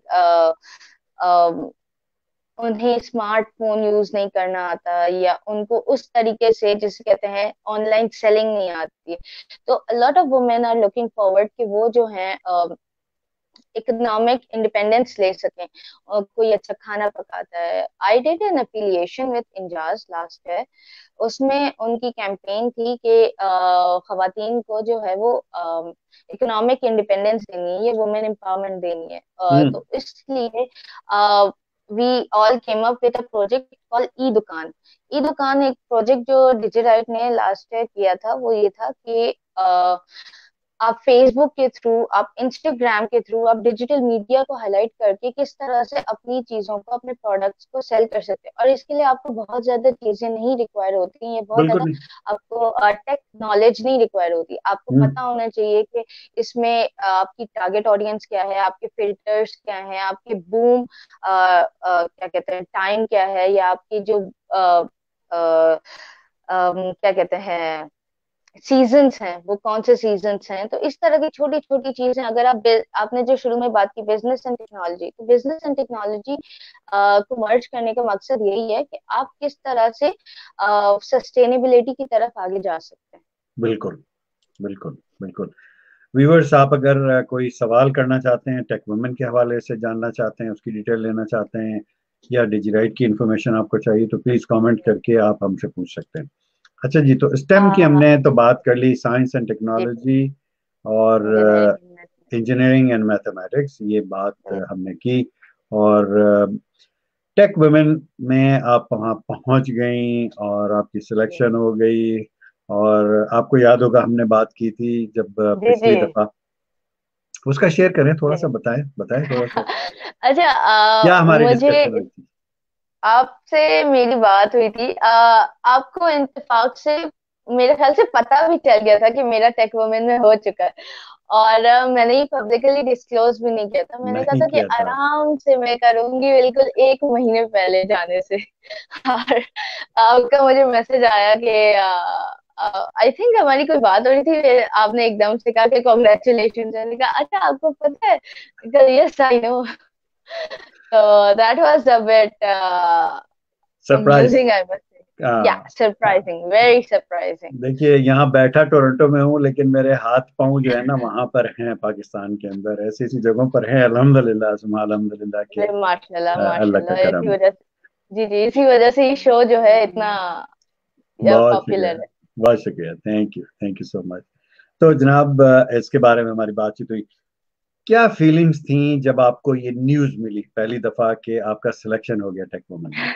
उन्हें स्मार्टफोन यूज नहीं करना आता, या उनको उस तरीके से जिसे कहते हैं ऑनलाइन सेलिंग नहीं आती है। तो lot of women are looking forward कि वो जो है इकोनॉमिक इंडिपेंडेंस ले सकें, और कोई अच्छा खाना पकाता है। I did an affiliation with Injaz last year, उसमें उनकी कैंपेन थी कि खवातीन को जो है वो इकोनॉमिक इंडिपेंडेंस देनी है, ये वुमेन एम्पावरमेंट देनी है। अ, हम्म। तो इसलिए we all came up with a project called e dukan. E दुकान एक प्रोजेक्ट जो डिजिटाइट ने लास्ट ईयर किया था, वो ये था कि uh, आप फेसबुक के थ्रू, आप इंस्टाग्राम के थ्रू, आप डिजिटल मीडिया को हाईलाइट करके किस तरह से अपनी चीजों को, अपने प्रोडक्ट्स को सेल कर सकते हैं। और इसके लिए आपको बहुत ज्यादा चीजें नहीं रिक्वायर होती, ये बहुत बिल्कुल ज्यादा नहीं। आपको टेक नॉलेज नहीं रिक्वायर होती। आपको हम्म। पता होना चाहिए कि इसमें अ, आपकी टारगेट ऑडियंस क्या है, आपके फिल्टर्स क्या हैं, आपके बूम क्या कहते हैं टाइम क्या है, या आपकी जो अम, क्या कहते हैं, सीजन्स हैं, वो कौन से सीजन्स हैं। तो इस तरह की छोटी छोटी चीजें, अगर आप बे- आपने जो शुरू में बात की बिजनेस एंड टेक्नोलॉजी, तो बिजनेस एंड टेक्नोलॉजी को मर्ज करने का मकसद यही है कि आप किस तरह से सस्टेनेबिलिटी की तरफ आगे जा सकते हैं। बिल्कुल बिल्कुल बिल्कुल। व्यूअर्स, आप अगर अ, कोई सवाल करना चाहते हैं, टेक वुमेन के हवाले से जानना चाहते हैं, उसकी डिटेल लेना चाहते हैं, या डिजीराइट की इंफॉर्मेशन आपको चाहिए, तो प्लीज कमेंट करके आप हमसे पूछ सकते हैं। अच्छा जी, तो स्टेम की आ, हमने तो बात कर ली, साइंस एंड जी, टेक्नोलॉजी और इंजीनियरिंग। इंजीनियरिंग एंड मैथमेटिक्स, ये बात अ, हमने की। और टेक वुमेन में आप वहाँ पहुंच गई और आपकी सिलेक्शन हो गई। और आपको याद होगा हमने बात की थी जब अ, जी जी पिछली दफा, उसका शेयर करें, थोड़ा सा जी। बताएं बताएं थोड़ा सा, अच्छा, क्या आ, हमारी मुझे डिस्कशन हुई थी। आपसे मेरी बात हुई थी। आ, आपको इत्तेफाक से मेरे ख्याल से पता भी चल गया था कि मेरा टेक वुमेन में हो चुका है। और अ, मैंने ये पब्लिकली डिस्क्लोज भी नहीं किया था। मैंने कहा नहीं था कि किया था। आराम से मैं करूंगी, बिल्कुल एक महीने पहले जाने से। और आपका मुझे मैसेज आया कि आई थिंक हमारी कोई बात हो रही थी, फिर आपने एकदम से कहा कि कॉन्ग्रेचुलेशन। मैंने कहा अच्छा, आपको पता है? Yes I know. So that was a bit uh, surprise. amusing, I must say. Yeah, surprising, very surprising. देखिए, यहाँ बैठा टोरंटो में हूँ, लेकिन मेरे हाथ पांव जो है ना वहां पर हैं, पाकिस्तान के अंदर ऐसी ऐसी जगहों पर हैं। अल्हम्दुलिल्लाह सुमा अल्हम्दुलिल्लाह के अरे माशाल्लाह अ, अल्लाह का माशाल्लाह, इसी करम है। वजह से, जी जी, इसी वजह से ये शो जो है इतना बहुत शुक्रिया, पॉपुलर है। बहुत शुक्रिया, thank you, thank you so much. तो जनाब, अ, इसके बारे में हमारी बातचीत हुई। क्या फीलिंग्स थी जब आपको ये न्यूज़ मिली पहली दफा कि आपका सिलेक्शन हो गया टेक वुमन में?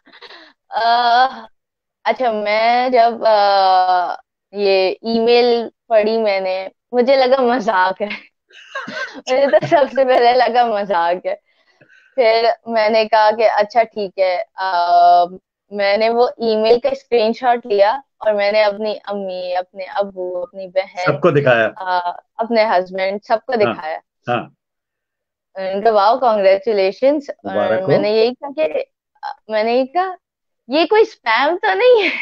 अह, अच्छा, मैं जब अह, ये ईमेल पढ़ी मैंने, मुझे लगा मजाक है। मुझे तो सबसे पहले लगा मजाक है। फिर मैंने कहा कि अच्छा ठीक है। आ, मैंने वो ईमेल का स्क्रीनशॉट लिया और मैंने अपनी अम्मी, अपने अब्बू, अपनी बहन, सबको दिखाया? आ, अपने हस्बैंड, सबको हाँ दिखाया। हाँ। उन्होंने वाह कॉन्ग्रेचुलेशंस। और मुबारक हो। मैंने यही कहा कि अ, मैंने यही कहा, ये कोई स्पैम तो नहीं है?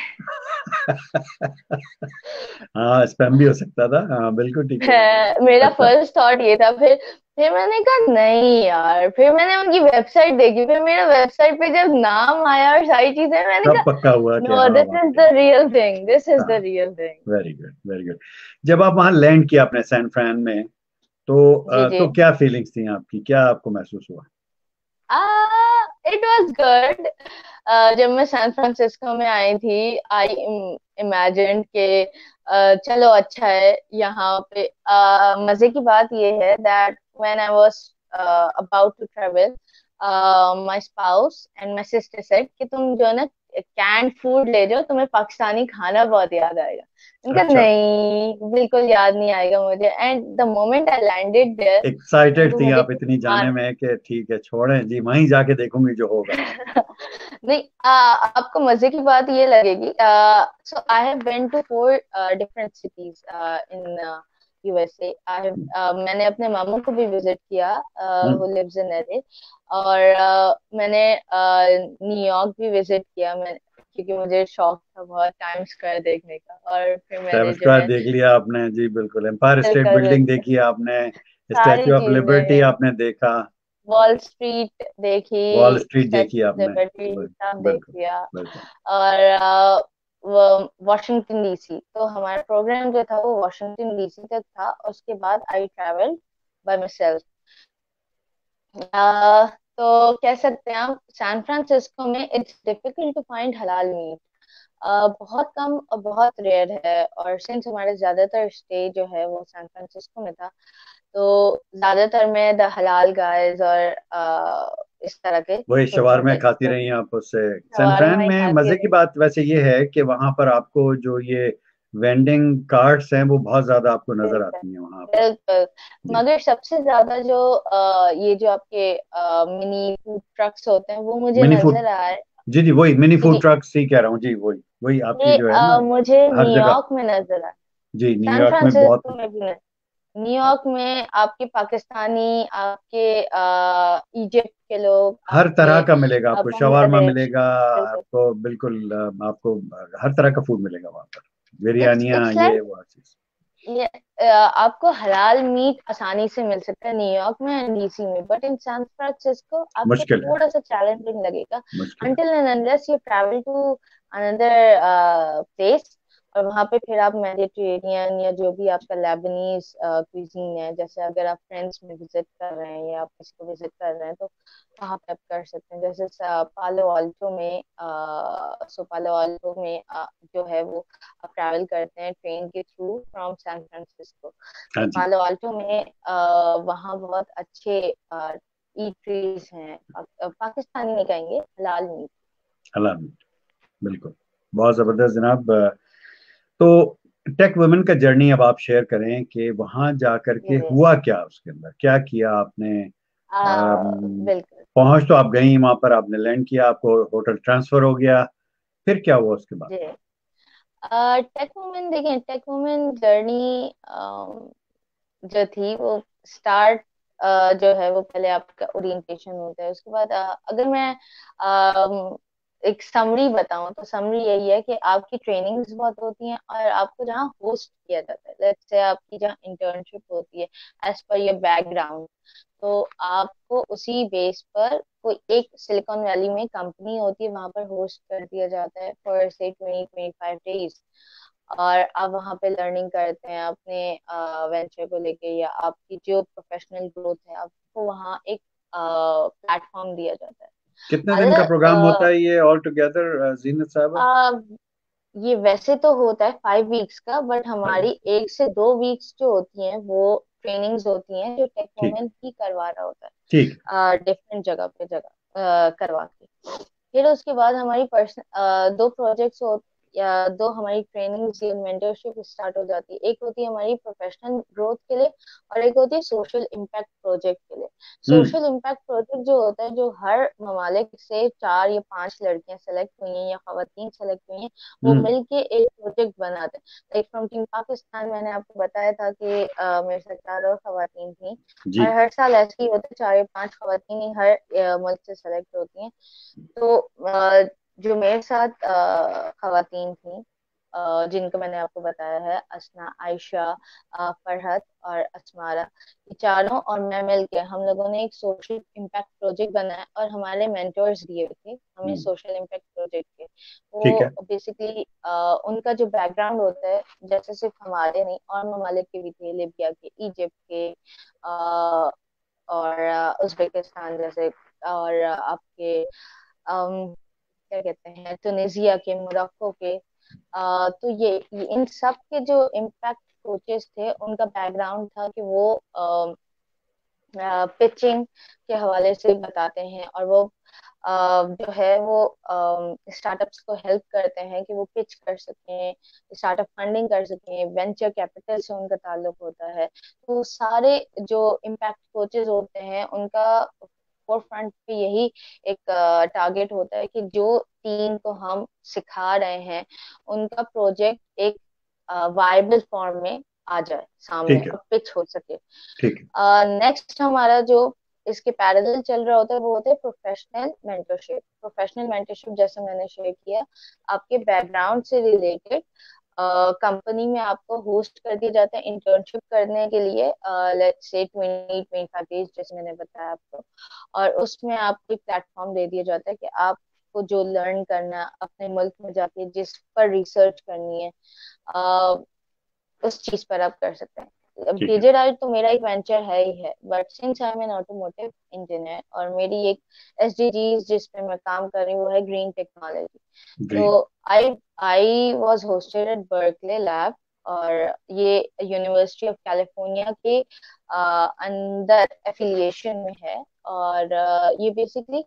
हाँ, स्पैम भी हो सकता था, हाँ बिल्कुल ठीक है। है, मेरा अच्छा, फर्स्ट थॉट ये था। फिर फिर मैंने कहा नहीं यार, फिर मैंने उनकी वेबसाइट देखी, फिर मेरा वेबसाइट पे जब नाम आया और सारी चीजें, मैंने तब कहा पक्का हुआ कि नो, हाँ दिस इज वाकई। The real thing, this is the हाँ, real thing. Very good very good. जब आप वहां लैंड किया अपने सैन फ्रान में, तो जी अ, जी। तो क्या फीलिंग्स थी आपकी, क्या आपको महसूस हुआ? Ah it was good. जब मैं सैन फ्रांसिस्को में आई थी, आई इमेजिन के अ, चलो अच्छा है यहाँ पे। अ, मजे की बात ये है that when I was about to travel, my spouse and my sister said कि तुम जो है ना कैंड फूड ले जाओ, तुम्हें पाकिस्तानी खाना बहुत याद आएगा। उनका अच्छा, नहीं, बिल्कुल याद नहीं आएगा मुझे। And the moment I landed there, excited उनको थी मुझे आप इतनी जाने खाना में कि ठीक है छोड़ें जी, वहीं जाके देखूंगी जो होगा? नहीं, आ, आपको मजे की बात ये लगेगी। So I have been to four different cities in USA. I have मैंने अपने मामू को भी विजिट किया, hmm. Who lives in LA. और uh, मैंने न्यूयॉर्क भी विजिट किया, मैं, क्योंकि मुझे शौक था बहुत टाइम स्क्वायर देखने का। और फिर टाइम मैंने जो स्क्वायर है, देख लिया आपने जी, बिल्कुल। एम्पायर स्टेट बिल्कुल बिल्डिंग बिल्कुल, देखी आपने? सारी स्टैच्यू ऑफ लिबर्टी चीजें, आपने देखा? वॉल स्ट्रीट देखी, वॉल स्ट्रीट देखी स्टैच्यू ऑफ आपने? लिबर्टी, बिल- सब देख बिल्कुल लिया। बिल्कुल। और वॉशिंगटन डीसी, तो हमारा प्रोग्राम जो था वो वॉशिंगटन डीसी तक था। उसके बाद I travel by myself. तो कह सकते हैं आप, सैन फ्रांसिस्को में इट्स डिफिकल्ट टू फाइंड हलाल मीट। बहुत कम और बहुत रेयर है। और सिंस हमारे ज्यादातर स्टे जो है वो सैन फ्रांसिस्को में था, तो ज्यादातर मैं द हलाल गाइस और अ, इस तरह के वही छोटे शवारमे छोटे खाती रही आप उससे? सैन फ्रान शवारमा ही में खाते मजे की रहे। बात वैसे ये है कि वहां पर आपको जो ये वेंडिंग कार्ट्स हैं वो बहुत ज्यादा आपको नजर बिल्कुल आती हैं वहां पर। बिल्कुल। जी, मगर सबसे ज्यादा जो अ, ये जो आपके मिनी फूड ट्रक्स होते हैं, वो मुझे मिनी फूड, नजर आए। जी जी, वही मिनी जी फूड जी, ट्रक्स ही कह रहा हूँ जी, वही वही आपकी ये जो है ना, अ, मुझे हर जगह। न्यूयॉर्क में नजर आए, जी, सैन न्यूयॉर्क में बहुत। फ्रांसिस्को में भी नहीं। न्यूयॉर्क में आपके पाकिस्तानी, आपके आ, इजिप्ट के लोग, हर तरह आपके का मिलेगा आ, आपको, शवारमा बांग्लादेश। मिलेगा बिल्कुल। आपको, बिल्कुल अ, आपको हर तरह का फूड मिलेगा वहाँ पर, इट्स बिरयानियाँ इट्स ये लाइक, वो हर चीज। ये अ, आपको हलाल मीट आसानी से मिल सकता है न्यूयॉर्क में एंड डीसी में, बट इन सैन फ्रांसिस्को आपको मुश्किल है, थोड़ा सा चैलेंजिंग लगेगा मुश्किल है। until and unless you travel to another place, और वहां पे फिर आप मेडिटेरेनियन या जो भी आपका लेबनीज क्विजीन है, जैसे अगर आप फ्रेंड्स में विजिट कर रहे हैं या आप किसी को विजिट कर रहे हैं तो वहां पे आप कर सकते हैं। जैसे पालो ऑल्टो में, सो पालो ऑल्टो में अ, जो है वो आप ट्रैवल करते हैं ट्रेन के थ्रू फ्रॉम सैन फ्रांसिस्को। हाँ तो जी। पालो ऑल्टो में आ, वहाँ बहुत अच्छे ईटरीज हैं, पा, पाकिस्तानी नहीं कहेंगे, हलाल मीट। हलाल मीट, बिल्कुल। बहुत जबरदस्त जनाब। अ, तो टेक वुमेन का जर्नी अब आप शेयर करें कि वहां जा करके जी जी। हुआ क्या, उसके अंदर क्या किया आपने। आ, अम, बिल्कुल। पहुंच तो आप गई वहां पर, आपने लैंड किया, आपको होटल ट्रांसफर हो गया, फिर क्या हुआ उसके बाद। जी। टेक वुमेन, देखिए टेक वुमेन जर्नी जो थी वो स्टार्ट, जो है वो पहले आपका ओरिएंटेशन होता है, उसके बाद अ, अगर मैं अम, एक समरी बताऊं तो समरी यही है कि आपकी ट्रेनिंग्स बहुत होती हैं और आपको जहाँ होस्ट किया जाता है, लेट्स से आपकी जहाँ इंटर्नशिप होती है एज पर योर बैकग्राउंड, तो आपको उसी बेस पर कोई एक सिलिकॉन वैली में कंपनी होती है, वहां पर होस्ट कर दिया जाता है फॉर से ट्वेंटी ट्वेंटी फाइव डेज। और आप वहाँ पे लर्निंग करते हैं अपने वेंचर को लेके, या आपकी जो प्रोफेशनल ग्रोथ है आपको वहाँ एक प्लेटफॉर्म दिया जाता है। कितने दिन का अगर प्रोग्राम होता है ये ऑल टुगेदर, जीनत साहब। अ, ये वैसे तो होता है फाइव वीक्स का, बट हमारी एक से दो वीक्स जो होती हैं वो ट्रेनिंग्स होती हैं जो टेक ठीक, वुमेन ही करवा रहा होता ठीक। है डिफरेंट जगह पे जगह अ, करवा के। फिर उसके बाद हमारी पर्सन दो प्रोजेक्ट्स हो, या दो हमारी ट्रेनिंग या मेंटरशिप स्टार्ट हो जाती है। एक होती है हमारी प्रोफेशनल ग्रोथ के लिए, और एक होती है सोशल इम्पैक्ट प्रोजेक्ट के लिए। हम्म, सोशल इम्पैक्ट प्रोजेक्ट जो होता है, जो हर ममालिक से चार या पांच लड़कियां सेलेक्ट हुई हैं या खवातीन सेलेक्ट हुई हैं, वो हम्म। मिलके एक प्रोजेक्ट बनाते हैं। लाइक फ्रॉम टीम पाकिस्तान मैंने आपको बताया था कि अ, मेरे साथ चार और खवातीन थी, जी। और हर साल ऐसे ही होता है, चार या पांच खवातीन ही हर अ, मुल्क से सेलेक्ट होती हैं। तो अ, जो मेरे साथ अ, खवातीन थी, अ, जिनको मैंने आपको बताया है, असना, आयशा, अ, फरहत और असमारा, ये चारों और मैं मिलके हम लोगों ने एक सोशल इम्पैक्ट प्रोजेक्ट बनाया, और हमारे मेंटोर्स दिए हुए थे हमें हम्म, सोशल इम्पैक्ट प्रोजेक्ट के। ठीक है। वो बेसिकली उनका जो बैकग्राउंड होता है, जैसे सिर्फ हमारे नहीं और ममालिक के भी थे, लिबिया के, इजिप्ट के, अ, और अ, उज्बेकिस्तान जैसे, और अ, आपके अम, क्या कहते हैं, तुनिसिया के, मोरक्को के। आ, तो ये, ये इन सब के जो इम्पैक्ट कोचेस थे उनका बैकग्राउंड था कि वो पिचिंग के हवाले से बताते हैं, और वो अ, जो है वो स्टार्टअप्स को हेल्प करते हैं कि वो पिच कर सकें, स्टार्टअप फंडिंग कर सकें, वेंचर कैपिटल से उनका ताल्लुक होता है। तो सारे जो इम्पैक्ट कोचेस होते हैं उनका फोर फ्रंट पे यही एक टारगेट होता है कि जो टीम को हम सिखा रहे हैं उनका प्रोजेक्ट एक वायबल फॉर्म में आ जाए सामने ठीक है, और पिच हो सके। ठीक है। नेक्स्ट हमारा जो इसके पैरेलल चल रहा होता है वो होता है प्रोफेशनल मेंटरशिप। प्रोफेशनल मेंटरशिप जैसे मैंने शेयर किया, आपके बैकग्राउंड से रिलेटेड कंपनी में आपको होस्ट कर दिया जाता है इंटर्नशिप करने के लिए, let's say twenty twenty five days जैसे मैंने बताया आपको। और उसमें आपको एक प्लेटफॉर्म दे दिया जाता है कि आपको जो लर्न करना, अपने मुल्क में जाके जिस पर रिसर्च करनी है, उस चीज पर आप कर सकते हैं। अब ठीक है। डीजे तो मेरा एक वेंचर है ही है, but since I am an automotive engineer और मेरी एक एसडीजीज जिस पे मैं काम कर रही हूँ वो है ग्रीन टेक्नोलॉजी। तो green. I I was hosted at Berkeley lab, और ये यूनिवर्सिटी ऑफ कैलिफोर्निया के अ, अंदर एफिलिएशन में है। और अ, ये बेसिकली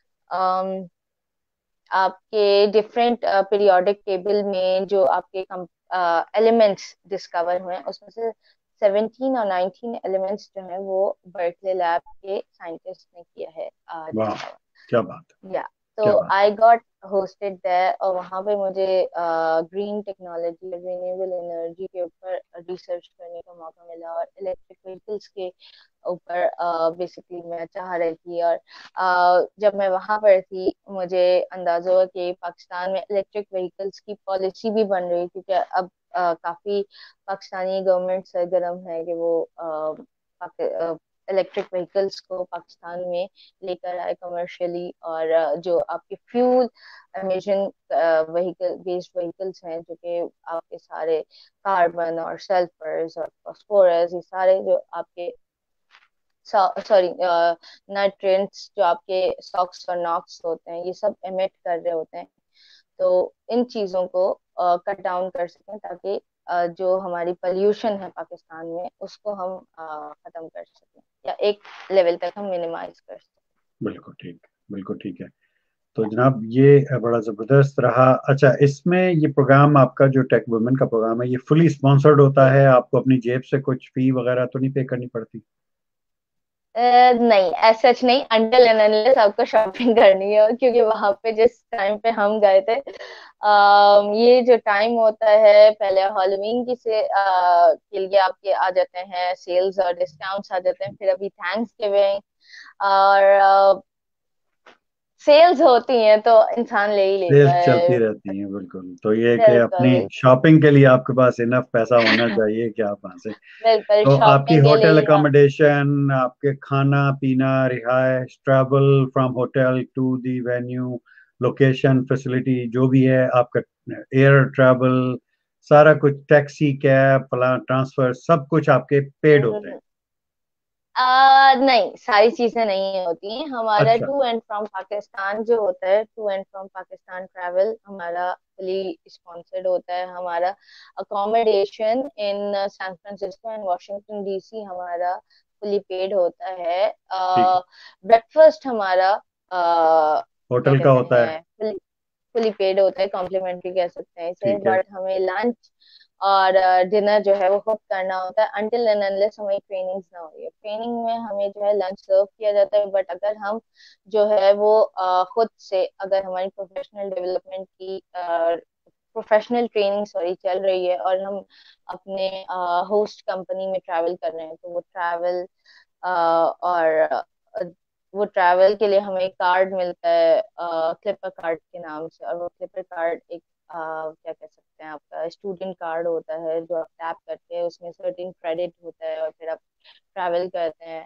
आपके डिफरेंट पीरियोडिक टेबल में जो आपके एलिमेंट्स डिस्कवर हुए हैं उसमें से सेवनटीन और नाइनटीन एलिमेंट्स जो हैं वो बर्कले लैब के साइंटिस्ट ने किया है वाह, डिस्कवर। क्या बात है, या, तो क्या बात आई है। गॉट होस्टेड देयर, और वहाँ पे मुझे ग्रीन टेक्नोलॉजी और रिन्यूएबल एनर्जी के ऊपर रिसर्च करने का मौका मिला, और इलेक्ट्रिक व्हीकल्स के ऊपर बेसिकली मैं चाह रही थी। और uh, जब मैं वहां पर थी मुझे अंदाजा हुआ कि पाकिस्तान में इलेक्ट्रिक व्हीकल्स की पॉलिसी भी बन रही थी, क्योंकि अब uh, काफी पाकिस्तानी गवर्नमेंट सरगर्म है कि वो इलेक्ट्रिक व्हीकल्स को पाकिस्तान में लेकर आए कमर्शियली। और uh, जो आपके fuel emission vehicle based vehicles हैं, जो कि आपके सारे कार्बन और सल्फर्स और फास्फोरस, ये सारे जो आपके सॉरी नाइट्रेंट्स जो आपके सॉक्स और नॉक्स होते हैं, ये सब एमिट कर रहे होते हैं। तो इन चीजों को कट डाउन कर सकें, ताकि अ, जो हमारी पोल्यूशन है पाकिस्तान में उसको हम अ, खत्म कर सकें, या एक लेवल तक हम मिनिमाइज कर सकें। बिल्कुल ठीक, बिल्कुल ठीक है। तो जनाब ये बड़ा जबरदस्त रहा। अच्छा, इसमें ये प्रोग्राम आपका जो टेक वुमेन का प्रोग्राम है, ये फुली स्पॉन्सर्ड होता है? आपको अपनी जेब से कुछ फी वगैरह तो नहीं पे करनी पड़ती? अ, नहीं, ऐसा सच नहीं, अनटिल एंड अनलेस आपको शॉपिंग करनी है, क्योंकि वहां पे जिस टाइम पे हम गए थे, अम, ये जो टाइम होता है पहले हॉलोवीन की से अ, के लिए आपके आ जाते हैं सेल्स और डिस्काउंट्स आ जाते हैं, फिर अभी थैंक्स गिविंग और सेल्स होती हैं, तो इंसान ले ही लेता सेल्स चलती है। रहती हैं, बिल्कुल। तो ये है कि अपनी बिल्कुल, शॉपिंग के लिए आपके पास इनफ पैसा होना चाहिए कि आप वहां से। बिल्कुल तो आपकी शॉपिंग के होटल लिए। अकोमोडेशन, आपके खाना पीना, रिहाइश, travel from hotel to the venue, location, facility जो भी है आपका, एयर ट्रैवल, सारा कुछ, टैक्सी, कैब, ट्रांसफर, सब कुछ आपके पेड होते हैं? आ, नहीं, सारी चीजें नहीं होती हैं। हमारा अच्छा। टू एंड फ्रॉम पाकिस्तान जो होता है, to and from Pakistan travel हमारा फुली स्पॉन्सर्ड होता है। हमारा accommodation in San Francisco and Washington DC हमारा फुली पेड होता है। ठीक है। ब्रेकफास्ट हमारा आ, क्या होटल का कहते होता है? हैं, फुली पेड होता है, कॉम्प्लीमेंट्री कह सकते हैं इसे। ठीक है। बट हमें लंच और डिनर जो है वो खुद करना होता है, अनटिल एंड अनलेस हमें ट्रेनिंग ना हो रही है। ट्रेनिंग में हमें जो है लंच सर्व किया जाता है, बट अगर हम जो है वो अ, खुद से, अगर हमारी प्रोफेशनल डेवलपमेंट की प्रोफेशनल ट्रेनिंग सॉरी चल रही है, और हम अपने होस्ट कंपनी में ट्रैवल कर रहे हैं, तो वो ट्रैवल और अ, वो ट्रैवल के लिए हमें एक कार्ड मिलता है क्लिपर कार्ड के नाम से। और वो क्लिपर कार्ड एक अ, क्या कह सकते हैं, आपका स्टूडेंट कार्ड होता है, जो आप टैप करते हैं उसमें सर्टेन क्रेडिट होता है, और फिर आप ट्रैवल करते हैं।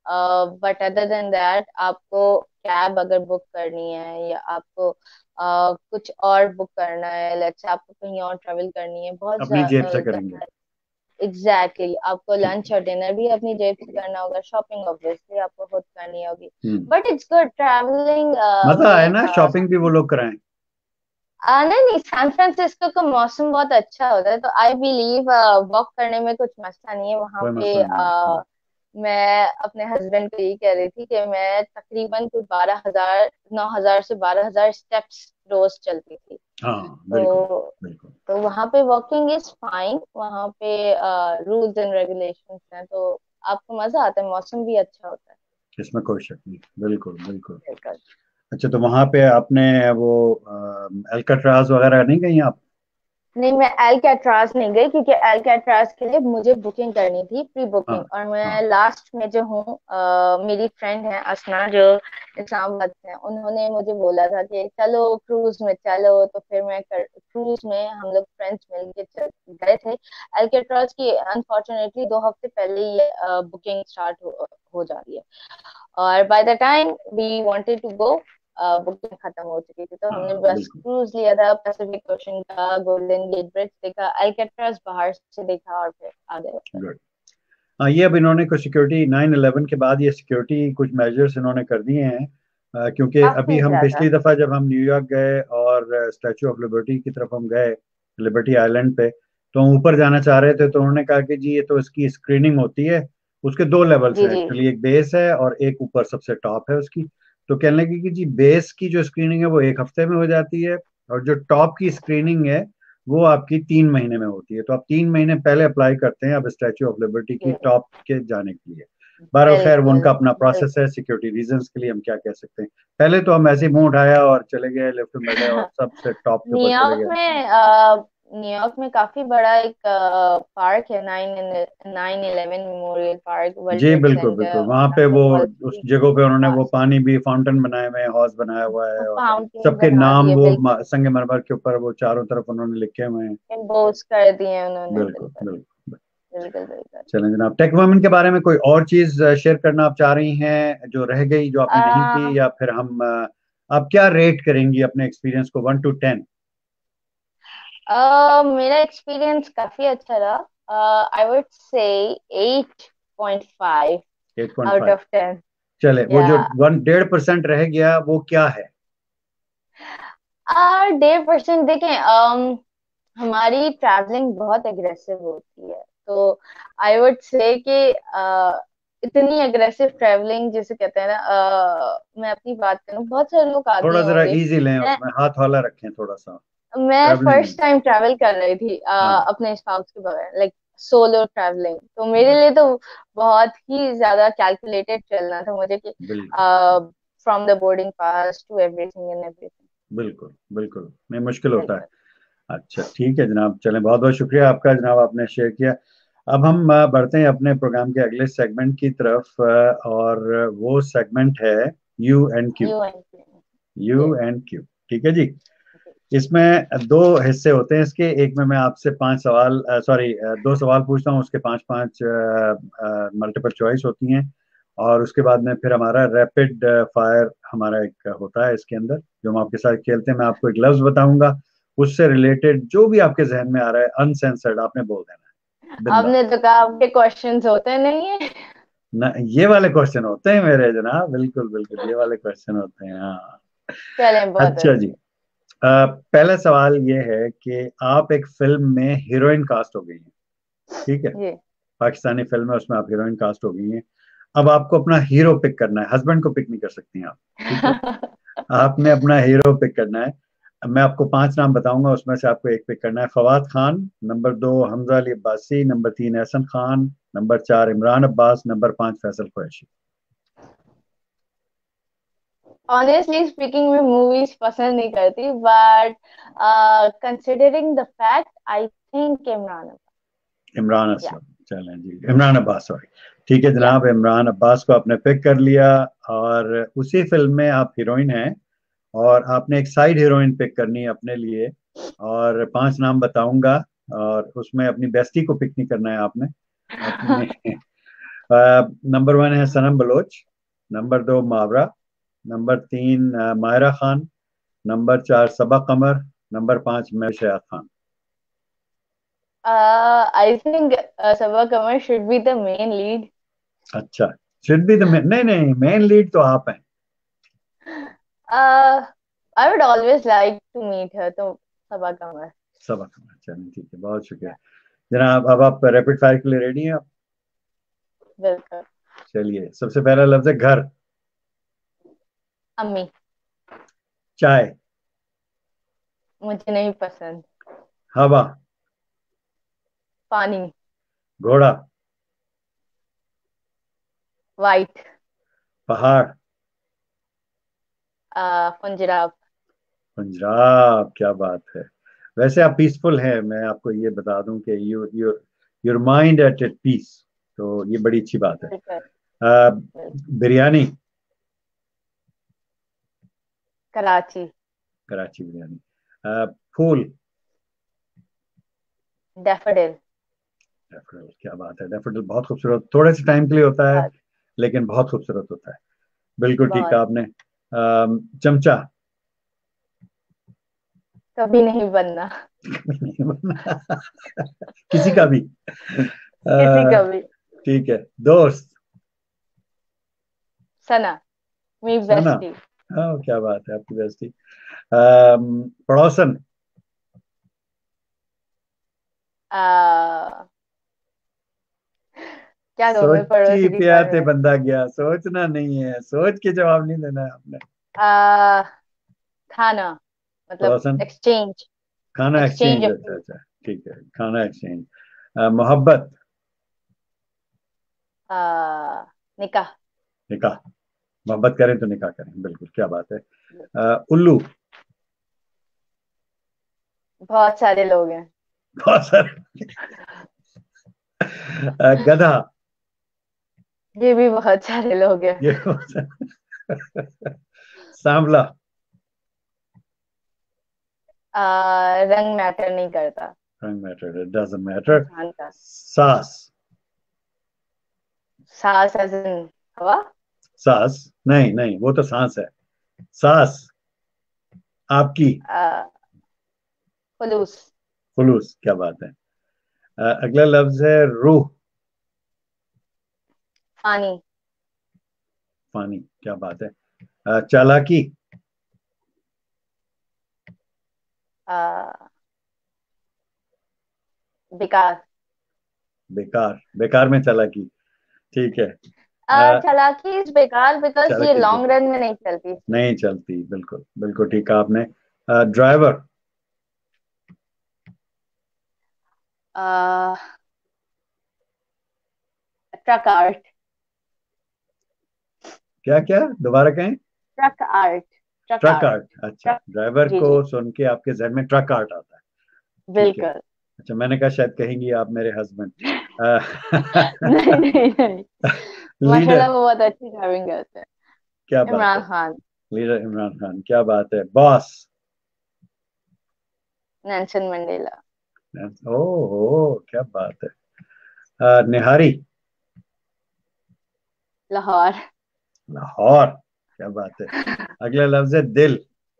बट अदर देन दैट, आपको कैब अगर बुक करनी है, या आपको अ, कुछ और बुक करना है, लेट्स से आपको कहीं और ट्रैवल करनी है बहुत अपनी जेब से ज्यादा, करेंगे? एग्जैक्टली exactly, आपको ठीक लंच और डिनर भी अपनी जेब से करना होगा, शॉपिंग ऑब्वियसली आपको खुद करनी होगी। है। Hmm. But it's good travelling मजा आए में। ना, uh, शॉपिंग भी वो लोग कराएं? आ, नहीं नहीं, सैन फ्रांसिस्को का मौसम बहुत अच्छा होता है, तो आई बिलीव वॉक करने में कुछ मसला नहीं है वहां कोई पे। मसला नहीं है। आ, मैं अपने हस्बैंड को यही कह रही थी कि मैं तकरीबन कुछ बारह हजार, नौ हजार से बारह हजार स्टेप्स रोज चलती थी। हाँ, बिल्कुल तो बिल्कुल। तो वहां पे वॉकिंग इज फाइन, वहां पे रूल्स एंड रेगुलेशंस हैं, तो आपको मजा आता है, मौसम भी अच्छा होता है। इसमें कोई शक नहीं, बिल्कुल बिल्कुल। बिल्कुल। अच्छा, तो वहां पे आपने वो अल्काट्राज वगैरह नहीं गई आप? नहीं, मैं एलकैट्राज नहीं गई, क्योंकि एलकैट्राज के लिए मुझे बुकिंग करनी थी, प्री हाँ बुकिंग। और मैं हाँ। लास्ट में जो हूँ, अ, मेरी फ्रेंड है असना जो इस्लामाबाद से है, उन्होंने मुझे बोला था कि चलो क्रूज में चलो, तो फिर मैं क्रूज में हम लोग फ्रेंड्स मिलके चल गए थे। एलकैट्राज की अनफॉर्चुनेटली दो हफ्ते पहले ही बुकिंग स्टार्ट हो, हो जा रही है, और by the time we wanted to go booking खत्म हो चुकी थी। तो हमने हाँ बस बिल्कुल। क्रूज लिया था, पैसिफिक ओशन का, गोल्डन गेट ब्रिज देखा, अल्काट्राज बाहर से देखा, और फिर आ गए ऊपर। गुड। हाँ, ये अब इन्होंने कुछ सिक्योरिटी नाइन इलेवन के बाद ये सिक्योरिटी कुछ मेजर्स इन्होंने कर दिए हैं। अ, क्योंकि अभी काफी हम ज्यादा। पिछली दफा जब हम न्यूयॉर्क गए और स्टैचू ऑफ लिबर्टी की तरफ हम गए, लिबर्टी आइलैंड पे, तो हम ऊपर जाना चाह रहे थे, तो उन्होंने कहा कि जी ये तो इसकी स्क्रीनिंग होती है। उसके दो लेवल्स जी हैं जी। एक्चुअली, एक बेस है और एक ऊपर सबसे टॉप है उसकी। तो कहने लगे कि जी बेस की जो स्क्रीनिंग है वो एक हफ्ते में हो जाती है, और जो टॉप की स्क्रीनिंग है वो आपकी तीन महीने में होती है। तो आप तीन महीने पहले अप्लाई करते हैं अब स्टैचू ऑफ लिबर्टी की जी टॉप के जाने के लिए। बार खैर वो बिल्कुल उनका अपना प्रोसेस बिल्कुल। है, सिक्योरिटी रीजंस के लिए हम क्या कह सकते हैं। पहले तो हम ऐसे ही मुंह उठाया और चले गए, लिफ्ट में बैठे और सबसे टॉप के ऊपर चले न्यूयॉर्क गए। में अ, न्यूयॉर्क में काफी बड़ा एक पार्क है, nine nine eleven memorial park, World जी ट्रेड बिल्कुल सेंटर बिल्कुल, और वहां पे यहाँ पे वो वॉल उस स्ट्रीट जगह पे उन्होंने के वो पास पानी भी फाउंटेन बनाए हुए हैं, हौज बनाया हुआ है, और फाउंटेन सबके बना नाम दिए, वो बिल्कुल। म- संगमरमर के ऊपर वो चारों तरफ उन्होंने लिखे हुए हैं। इम्पोज कर दिए उन्होंने, बिल्कुल बिल्कुल बिल्कुल। बिल्कुल बिल्कुल। चलें जनाब, टेक वुमेन के बारे में कोई और चीज शेयर करना आप चाह रही हैं जो रह गई, जो आपने नहीं की, आ, या फिर हम अ, आप क्या रेट करेंगी अपने एक्सपीरियंस को वन टू टेन? आ, मेरा एक्सपीरियंस काफी अच्छा रहा। I would say eight point five eight point out five of ten. चले, वो या जो वन डेढ़ परसेंट रह गया वो क्या है? डेढ़ परसेंट देखें, अम, हमारी ट्रैवलिंग बहुत एग्रेसिव होती है, तो आई वुड से कि अ, इतनी एग्रेसिव ट्रैवलिंग जिसे कहते हैं ना, अ, मैं अपनी बात करूं, बहुत सारे लोग आते थोड़ा जरा होंगे। इजी लें, मैं उसमें हाथ वाला रखें थोड़ा सा, मैं ट्रैवलिंग में। फर्स्ट टाइम ट्रैवल कर रही थी अ, हाँ, अपने स्पाउस के बगैर, लाइक सोलो ट्रैवलिंग, तो मेरे लिए तो बहुत ही ज्यादा कैलकुलेटेड चलना था मुझे कि बिल्कुल from the boarding pass to everything and everything. बिल्कुल बिल्कुल, नहीं मुश्किल होता है। बिल्कुल। अच्छा ठीक है जनाब, चलें, बहुत बहुत शुक्रिया आपका जनाब, आपने शेयर किया। अब हम अ, बढ़ते हैं अपने प्रोग्राम के अगले सेगमेंट की तरफ, अ, और वो सेगमेंट है U and Q. U and U जी एंड क्यू, ठीक है जी। जी। इसमें दो हिस्से होते हैं इसके, एक में मैं आपसे पांच सवाल, सॉरी दो सवाल पूछता हूँ, उसके पांच पांच मल्टीपल चॉइस होती हैं, और उसके बाद में फिर हमारा रैपिड फायर हमारा एक होता है इसके अंदर, जो हम आपके साथ खेलते हैं। मैं आपको एक लफ्ज बताऊंगा, उससे रिलेटेड जो भी आपके जहन में आ रहा है अनसेंसर्ड आपने बोल देना है, बिंदास। आपने तो कहा आपके क्वेश्चंस होते नहीं है। ना, ये वाले क्वेश्चन होते हैं मेरे जनाब, बिल्कुल बिल्कुल, ये वाले क्वेश्चन होते हैं, हाँ। चलें, बहुत अच्छा जी, अच्छे। अ, पहला सवाल ये है कि आप एक फिल्म में हीरोइन कास्ट हो गई हैं, ठीक है, जी। पाकिस्तानी फिल्म है, उसमें आप हीरोइन कास्ट हो गई हैं। अब आपको अपना हीरो पिक करना है, हस्बैंड को पिक नहीं कर सकती हैं आप, ठीक है, आपने अपना हीरो पिक करना है। मैं आपको पांच नाम बताऊंगा, उसमें से आपको एक पिक करना है। फवाद खान, नंबर दो हमजा अली अब्बासी, नंबर तीन एहसन खान, नंबर चार इमरान अब्बास, नंबर पांच फैसल कुरैशी। ऑनेस्टली स्पीकिंग, मैं मूवीज पसंद नहीं करती, but considering the fact, I think Imran. Imran या असलम, चलें जी, इमरान अब्बास, सॉरी। ठीक है या जनाब, इमरान अब्बास को आपने पिक कर लिया, और उसी फिल्म में आप हीरोइन हैं, और आपने एक साइड हीरोइन पिक करनी है अपने लिए, और पांच नाम बताऊंगा, और उसमें अपनी बेस्टी को पिक नहीं करना है आपने अपने। नंबर वन है सनम बलोच, नंबर दो मावरा, नंबर तीन अ, मायरा खान, नंबर चार सबा कमर, नंबर पांच मैं Khan. I think Saba Qamar should be the main lead. अच्छा, शुड बी द, नहीं नहीं, मेन लीड तो आप हैं। I would always like to meet her, तो सबा कमर। सबा कमर, चलिए ठीक है, बहुत शुक्रिया जनाब। अब आप रैपिड फायर के लिए रेडी हैं आप? बिल्कुल। चलिए, सबसे पहला लफ्ज है घर। अम्मी। चाय। मुझे नहीं पसंद। हवा। पानी। घोड़ा। वाइट। पहाड़। पंजाब। पंजाब, क्या बात है। वैसे आप पीसफुल हैं, मैं आपको ये बता दूं कि you your your mind at at peace, तो ये बड़ी अच्छी बात है। बिल्कुल अ, बिल्कुल। बिरयानी। कराची। कराची बिरयानी। अ, फूल। डैफोडिल। डैफोडिल, क्या बात है, डैफोडिल बहुत खूबसूरत, थोड़े से टाइम के लिए होता है बहुत लेकिन बहुत खूबसूरत होता है। बिल्कुल ठीक बहुत। कहा आपने। अम, चमचा। कभी नहीं बनना। किसी का भी। किसी अ, का भी। ठीक है, दोस्त। सना। Me Sana, bestie. हाँ क्या बात है आपकी बेस्टी। अम, पड़ोसन। आ, क्या कहूँ मैं सोची पड़ोसी के पिया बारे ते में। बंदा गया, सोचना नहीं है, सोच के जवाब नहीं देना है आपने। आ, खाना, मतलब पड़ोसन, एक्सचेंज। खाना एक्सचेंज एक्सचेंज, ऑफ अच्छा फूड। अच्छा, ठीक है, खाना एक्सचेंज। मोहब्बत। निकाह। निकाह। मोहब्बत करें तो निकाह करें, बिल्कुल, क्या बात है। अ, उल्लू। बहुत सारे लोग हैं। बहुत सारे। अ, गधा। ये भी बहुत सारे लोग हैं। ये बहुत सारे। सांवला। आ, रंग मैटर नहीं करता doesn't matter, it doesn't matter. इंसान का। सास। सांस एज इन हवा। सास, नहीं नहीं, वो तो सांस है। सास आपकी। आ, खुलूस। खुलूस, क्या बात है। अ, अगला लफ्ज है रूह। पानी। पानी, क्या बात है। अ, चालाकी। आ, बेकार। बेकार, बेकार में चालाकी, ठीक है। आ, अ, चालाकी इज बेकार बिकॉज ये चालाकी लॉन्ग रन में नहीं चलती इसलिए। नहीं चलती, बिल्कुल बिल्कुल ठीक कहा आपने। अ, ड्राइवर। आ, ट्रक आर्ट। क्या क्या, दोबारा कहें। Truck art. Truck truck art. Art, अच्छा, ट्रक। ड्राइवर जी को जी। सुन के आपके जहन में ट्रक आर्ट आता है। ठीक है। बिल्कुल। अच्छा, मैंने कहा शायद कहेंगी आप मेरे हस्बैंड। नहीं नहीं नहीं। लीडर। माशाल्लाह वो बहुत अच्छी ड्राइविंग करते हैं। क्या बात है। इमरान खान। लीडर इमरान खान, क्या बात है। बॉस। Nelson Mandela. ओ हो, क्या बात है। अ, निहारी। लाहौर। लाहौर, क्या बात है। अगला लफ्ज है दिल।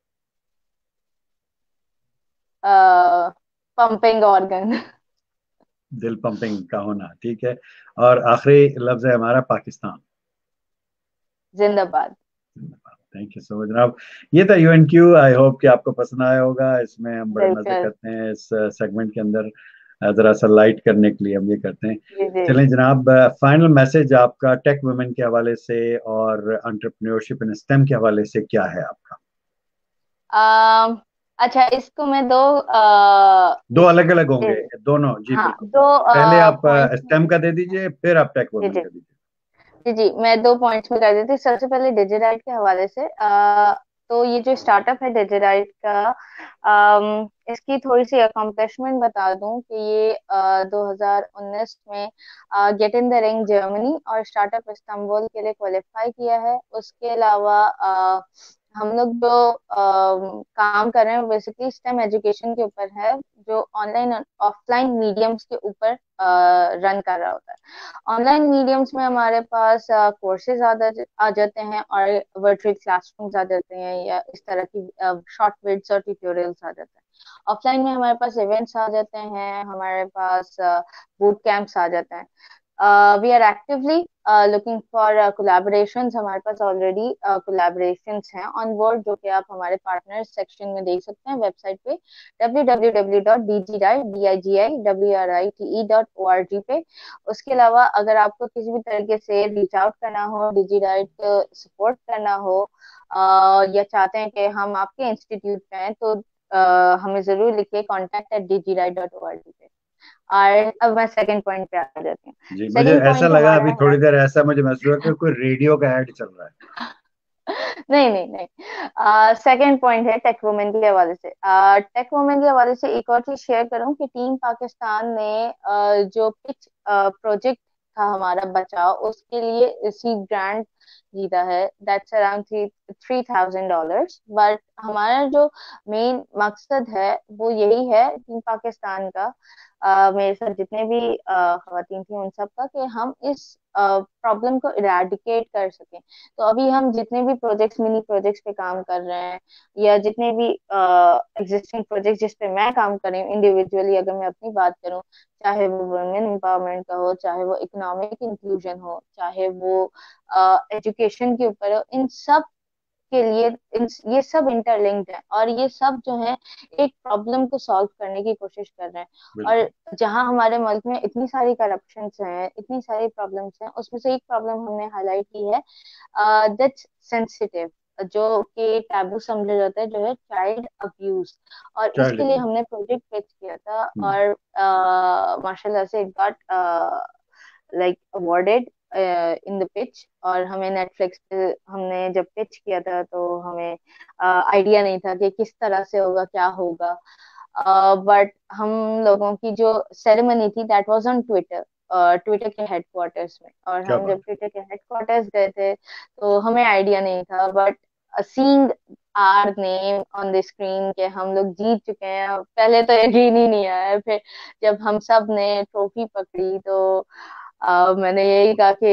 Pumping organ. दिल पंपिंग का होना, ठीक है। और आखिरी लफ्ज है हमारा पाकिस्तान। जिंदाबाद। थैंक यू सो मच जनाब। ये था U and Q, I hope कि आपको पसंद आया होगा। इसमें हम बड़े मजे बिल्कुल। करते हैं इस सेगमेंट के अंदर। अ, जरा सा लाइट करने के लिए हम ये करते हैं। जी जी। चलें जनाब, फाइनल मैसेज आपका टेक वुमेन के हवाले से और एंटरप्रेन्योरशिप इन स्टेम के हवाले से क्या है आपका। अम, अच्छा इसको मैं दो आ, दो इस, अलग अलग होंगे इस दोनों, जी हाँ बिल्कुल। दो पहले आप पॉइंट्स स्टेम में। का दे दीजिए, फिर आप टेक जी वुमेन जी। का दीजिए। जी जी मैं दो पॉइंट्स में कर देती हूँ। सबसे पहले डिजिराइट के हवाले से आ, तो ये जो स्टार्टअप है डिजिराइट का, अम, इसकी थोड़ी सी अकम्पलिशमेंट बता दूं कि ये आ, दो हज़ार उन्नीस में get in the ring Germany और स्टार्टअप इस्तांबुल के लिए क्वालिफाई किया है। उसके अलावा आ, हम लोग जो अम, काम कर रहे हैं बेसिकली स्टेम एजुकेशन के ऊपर है, जो ऑनलाइन ऑफलाइन मीडियम्स के ऊपर रन कर रहा होता है। ऑनलाइन मीडियम्स में हमारे पास कोर्सेज आ, जा- आ जाते हैं और वर्चुअल क्लासरूम्स आ जाते हैं या इस तरह की शॉर्ट वीडियोस और ट्यूटोरियल्स आ जाते हैं। ऑफलाइन में हमारे पास इवेंट्स आ जाते हैं, हमारे पास बूट कैंप्स आ जाते हैं। We are actively looking for collaborations. हमारे पास ऑलरेडी कोलैबोरेशंस हैं ऑन बोर्ड, जो कि आप हमारे पार्टनर्स सेक्शन में देख सकते हैं वेबसाइट पे W W W dot D G I D I G I W R I T E dot O R G पे। उसके अलावा अगर आपको किसी भी तरीके से रीच आउट करना हो, डिजीराइट सपोर्ट करना हो, अ, या चाहते हैं कि हम आपके इंस्टीट्यूट में हैं, तो अ, हमें जरूर लिखिए contact at Digiwrite dot O R G पे। और अब मैं सेकंड पॉइंट पे आ जाती हूँ। जी, मुझे सेकंड ऐसा पॉइंट लगा अभी हमारा है। थोड़ी देर ऐसा मुझे महसूस हुआ कि कोई रेडियो का ऐड चल रहा है। नहीं नहीं नहीं। सेकंड पॉइंट है टेक वुमेन के हवाले से। टेक वुमेन के हवाले से एक और चीज शेयर करूं कि टीम पाकिस्तान ने uh, जो पिच प्रोजेक्ट था हमारा बचाओ, उसके लिए सीड ग्रांट जीता है। That's around three three thousand dollars. But हमारा जो मेन मकसद है वो यही है टीम पाकिस्तान का, uh, मेरे साथ जितने भी uh, खवातीन थी उन सब का, कि हम इस प्रॉब्लम को इराडिकेट कर सकें। तो अभी हम जितने भी प्रोजेक्ट्स मिनी प्रोजेक्ट्स पे काम कर रहे हैं, या जितने भी एग्जिस्टिंग प्रोजेक्ट जिस पे मैं काम कर रही हूँ इंडिविजुअली, अगर मैं अपनी बात करूँ, चाहे वो वुमेन एम्पावरमेंट का हो, चाहे वो इकोनॉमिक इंक्लूजन हो, चाहे वो एजुकेशन के ऊपर हो, इन सब के लिए इन, ये सब इंटरलिंक्ड है और ये सब जो है एक प्रॉब्लम को सॉल्व करने की कोशिश कर रहे हैं। बिल्कुल। और जहां हमारे मुल्क में इतनी सारी करप्शंस हैं, इतनी सारी प्रॉब्लम्स हैं, उसमें से एक प्रॉब्लम हमने हाईलाइट की है दैट्स सेंसिटिव, जो कि टैबू समझा जाता है, जो है चाइल्ड अब्यूज। और चाइल्ड इसके लिए अब्यूज। हमने प्रोजेक्ट पिच किया था हम्म। और uh, माशाल्लाह से it got like awarded in the pitch, और हमें नेटफ्लिक्स पे हमने जब पिच किया था तो हमें आइडिया नहीं था कि किस तरह से होगा, क्या होगा। बट हम लोगों की जो सेरेमनी थी that was on Twitter, Twitter के हेडक्वार्टर्स में। और क्या हम बात जब ट्विटर के हेडक्वार्टर्स गए थे तो हमें आइडिया नहीं था, but seeing our name on the screen के हम लोग जीत चुके हैं, पहले तो यकीन ही नहीं आया। फिर जब हम सब ने ट्रॉफी पकड़ी तो अ, मैंने यही कहा कि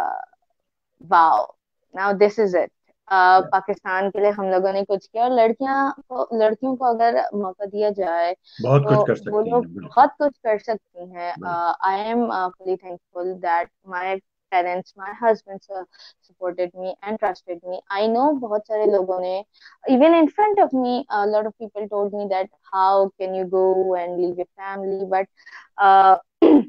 wow, now this is it. है, पाकिस्तान के लिए हम लोगों ने कुछ किया। और लड़कियां को, लड़कियों को अगर मौका दिया जाए बहुत तो कुछ कर वो सकती लोग हैं, बिल्कुल बहुत कुछ कर सकती हैं। बिल्कुल। I am fully thankful that my parents, my husband supported me and trusted me. I know बहुत सारे लोगों ने, even in front of me, lot of people told me that how can you go and leave your family, but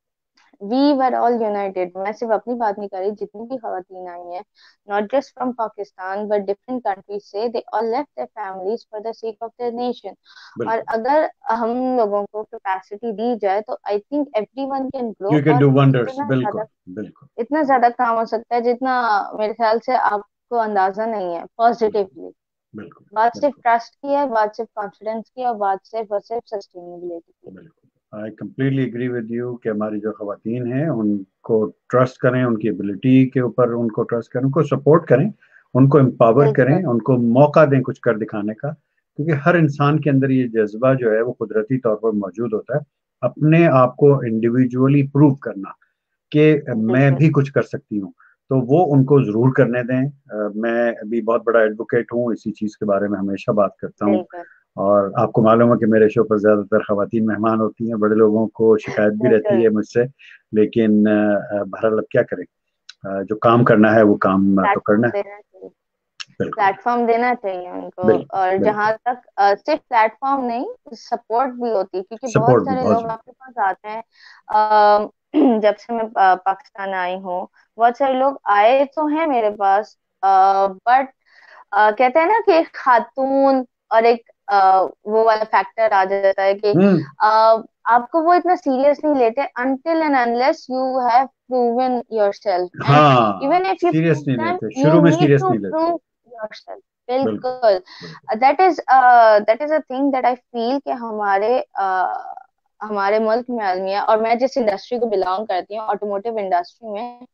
we were all united. मैं सिर्फ अपनी बात नहीं कर रही, जितनी भी खवातीन आई हैं, not just from Pakistan but different countries से, they all left their families for the sake of their nation. और बिल्कुल, अगर हम लोगों को कैपेसिटी दी जाए तो I think everyone can grow. You can और डू वंडर्स, इतना बिल्कुल ज्यादा, बिल्कुल इतना ज्यादा काम हो सकता है जितना मेरे ख्याल से आपको अंदाजा नहीं है, बिल्कुल पॉजिटिवली। बिल्कुल बात सिर्फ बिल्कुल ट्रस्ट की है, बात सिर्फ कॉन्फिडेंस की है, और बात सिर्फ और सिर्फ सस्टेनेबिलिटी की बिल्कुल। I completely agree with you कि हमारी जो खवातीन हैं उनको ट्रस्ट करें, उनकी एबिलिटी के ऊपर उनको ट्रस्ट करें, उनको सपोर्ट करें, उनको है। एम्पावर करें, बिल्कुल उनको मौका दें कुछ कर दिखाने का। क्योंकि हर इंसान के अंदर ये जज्बा जो है वो कुदरती तौर पर मौजूद होता है, अपने आप को इंडिविजुअली प्रूव करना कि मैं बिल्कुल भी कुछ कर सकती हूँ। तो वो उनको जरूर करने दें। अ, मैं अभी बहुत बड़ा एडवोकेट हूँ, इसी चीज के बारे में हमेशा बात करता हूँ। बिल्कुल और आपको मालूम है कि मेरे शो पर ज्यादातर खवातीन मेहमान होती हैं, बड़े लोगों को शिकायत भी रहती बिल्कुल। है मुझसे। लेकिन अ, बहरहाल अब क्या करें, अ, जो काम करना है वो काम तो करना प्लेटफॉर्म है। देना चाहिए, बिल्कुल प्लेटफॉर्म देना चाहिए उनको। बिल्कुल और जहां बिल्कुल। तक अ, सिर्फ प्लेटफॉर्म नहीं, सपोर्ट भी होती है, क्योंकि बहुत सपोर्ट भी सारे बहुत लोग जरूरी आपके पास आते हैं। अ, जब से मैं अ, पाकिस्तान आई हूँ, बहुत सारे लोग आए तो हैं मेरे पास, बट कहते हैं ना कि एक खातून और एक अ, वो वाला फैक्टर आ जाता है कि है। हम्म। अ, आपको वो इतना सीरियस नहीं लेते until and unless you have proven yourself, and हाँ, even if you serious prove नहीं them लेते, you शुरू में need सीरियस to नहीं लेते। prove yourself। बिल्कुल बिल्कुल। बिल्कुल that is that is a thing that I feel कि हमारे अ, हमारे मुल्क में अलमिया, और मैं जिस इंडस्ट्री को बिलोंग करती हूँ, ऑटोमोटिव इंडस्ट्री में,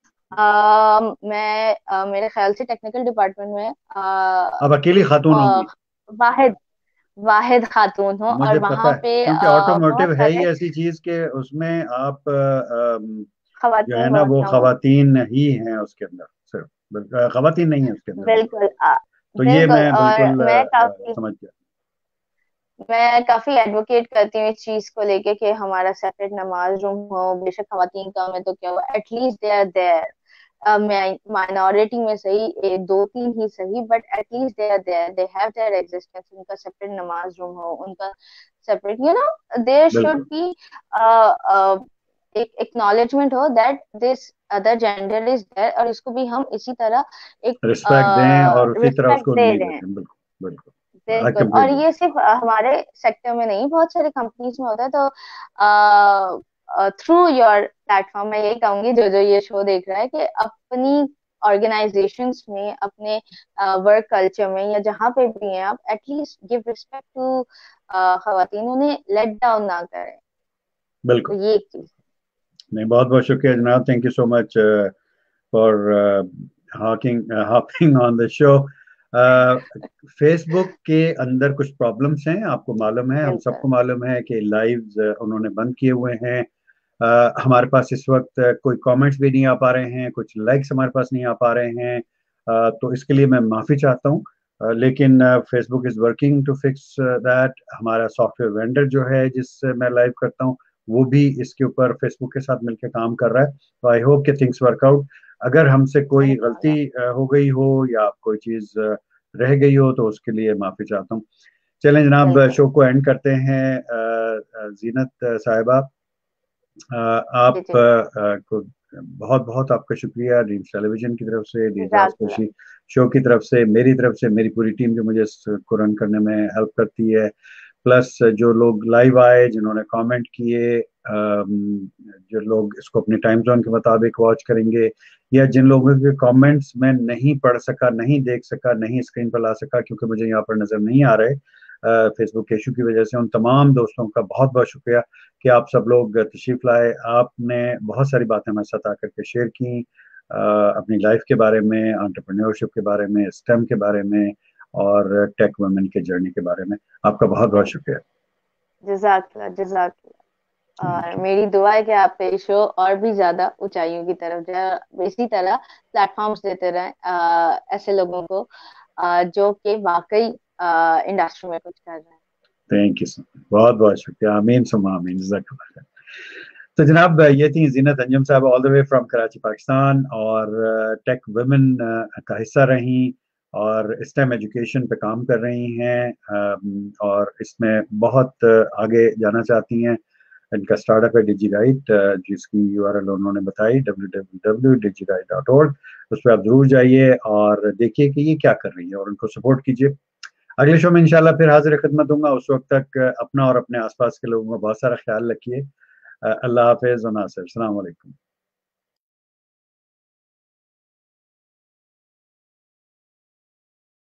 अ, मैं अ, मेरे ख्याल से टेक्निकल डिपार्टमेंट में अब अकेली खातून अ, होंगी। वाहिद वाहिद खातून हो, और मुझे पता वहां है, पे क्योंकि अ, बहुत ऑटोमोटिव है ही सारे ऐसी चीज के उसमें आप अ, अम, जो है खवातीन ना बहुत वो कम है। खवातीन ही हैं उसके अंदर, सिर्फ बिल्कुल, खवातीन नहीं है उसके अंदर ऑटो। बिल्कुल अ, तो ये बिल्कुल। मैं और बिल्कुल अ, मैं अ, काफी समझ गया। मैं काफी एडवोकेट करती हूँ इस चीज को लेके कि हमारा सेपरेट नमाज रूम हो, बेशक खवातीन कम है तो क्या हुआ, at least they are there. Minority में सही, ए, दो तीन ही सही, but at least they are there, they have their existence. उनका सेपरेट नमाज रूम हो, उनका separate, you know there should बिल्कुल, बी एक एक्नॉलेजमेंट हो that this other gender is there, और इसको भी हम इसी तरह एक रिस्पेक्ट दें और उसी तरह रिस्पेक्ट उसको दे लीड रहे हैं। करें, बिल्कुल बिल्कुल, आई बिल्कुल। और कम्प्लीटली। ये सिर्फ अ, हमारे सेक्टर में नहीं, बहुत सारे कंपनीज में होता है। तो थ्रू योर प्लेटफॉर्म मैं यही कहूंगी, जो जो ये शो देख रहा है, कि अपनी ऑर्गेनाइजेशंस में, अपने वर्क कल्चर में, या जहाँ पे भी हैं आप, एटलीस्ट गिव रिस्पेक्ट टू खवातीन, उन्हें लेट डाउन ना करें। तो बिल्कुल ये एक चीज। नहीं, बहुत बहुत शुक्रिया जनाब, thank you so much for hawking hopping on the show. Facebook के अंदर कुछ प्रॉब्लम्स हैं, आपको मालूम है, हम बिल्कुल सबको मालूम है कि लाइव्स उन्होंने बंद किए हुए हैं। अ, हमारे पास इस वक्त uh, कोई कमेंट्स भी नहीं आ पा रहे हैं, कुछ लाइक्स हमारे पास नहीं आ पा रहे हैं। अ, तो इसके लिए मैं माफ़ी चाहता हूँ। अ, लेकिन Facebook is working to fix that. हमारा सॉफ्टवेयर वेंडर जो है जिससे मैं लाइव करता हूँ, वो भी इसके ऊपर फेसबुक के साथ मिलकर काम कर रहा है। तो आई होप कि थिंग्स वर्क आउट। अगर हमसे कोई इंशाल्लाह। गलती अ, हो गई हो या कोई चीज़ अ, रह गई हो तो उसके लिए माफ़ी चाहता हूँ। चलें जनाब, बिल्कुल। शो को एंड करते हैं। अ, अ, जीनत साहिबा, अ, जी आप जी। अ, को बहुत बहुत आपका शुक्रिया, ड्रीम्स टेलीविजन की तरफ से, एजाज जज़ाकल्लाह। खुशी शो की तरफ से, मेरी तरफ से, मेरी पूरी टीम जो मुझे इसको रन करने में हेल्प करती है, प्लस जो लोग लाइव आए, जिन्होंने कमेंट किए, जो लोग इसको अपने टाइम जोन के मुताबिक वॉच करेंगे, या जिन लोगों के कमेंट्स मैं नहीं पढ़ सका, नहीं देख सका, नहीं स्क्रीन पर ला सका क्योंकि मुझे यहाँ पर नजर नहीं आ रहे फेसबुक के इशू की वजह से, उन तमाम दोस्तों का बहुत बहुत शुक्रिया कि आप सब लोग तशरीफ लाए। आपने बहुत सारी बातें हमारे साथ आकर के शेयर की, अपनी लाइफ के बारे में, एंटरप्रेन्योरशिप के बारे में, स्टेम के बारे में, और टेक वुमेन के जर्नी के बारे में। आपका बहुत बहुत शुक्रिया। जज़ाकल्लाह जज़ाकल्लाह। और मेरी दुआ है कि आप ये शो और भी ज्यादा ऊंचाइयों की तरफ जाए, इसी तरह प्लेटफॉर्म्स देते रहें आ, ऐसे लोगों को आ, जो कि वाकई इंडस्ट्री में कुछ कर रहे हैं। थैंक यू सो मच, बहुत बहुत शुक्रिया। आमीन सुमा आमीन, जज़ाकल्लाह। तो जनाब, ये थी Zeenat Anjum Sahab all the way from Karachi Pakistan, और टेक वुमेन का हिस्सा रही और स्टेम एजुकेशन पे काम कर रही हैं, और इसमें बहुत आगे जाना चाहती हैं। इनका स्टार्टअप है डिजीराइट, जिसकी यूआरएल उन्होंने बताई W W W dot digiright dot ORG. उस पर आप जरूर जाइए और देखिए कि ये क्या कर रही है और उनको सपोर्ट कीजिए। अगले शो में इंशाल्लाह फिर हाजिर खिदमत दूंगा। उस वक्त तक अपना और अपने आसपास के लोगों का बहुत सारा ख्याल रखिए। अल्लाह हाफिज व नासिर। अस्सलाम वालेकुम।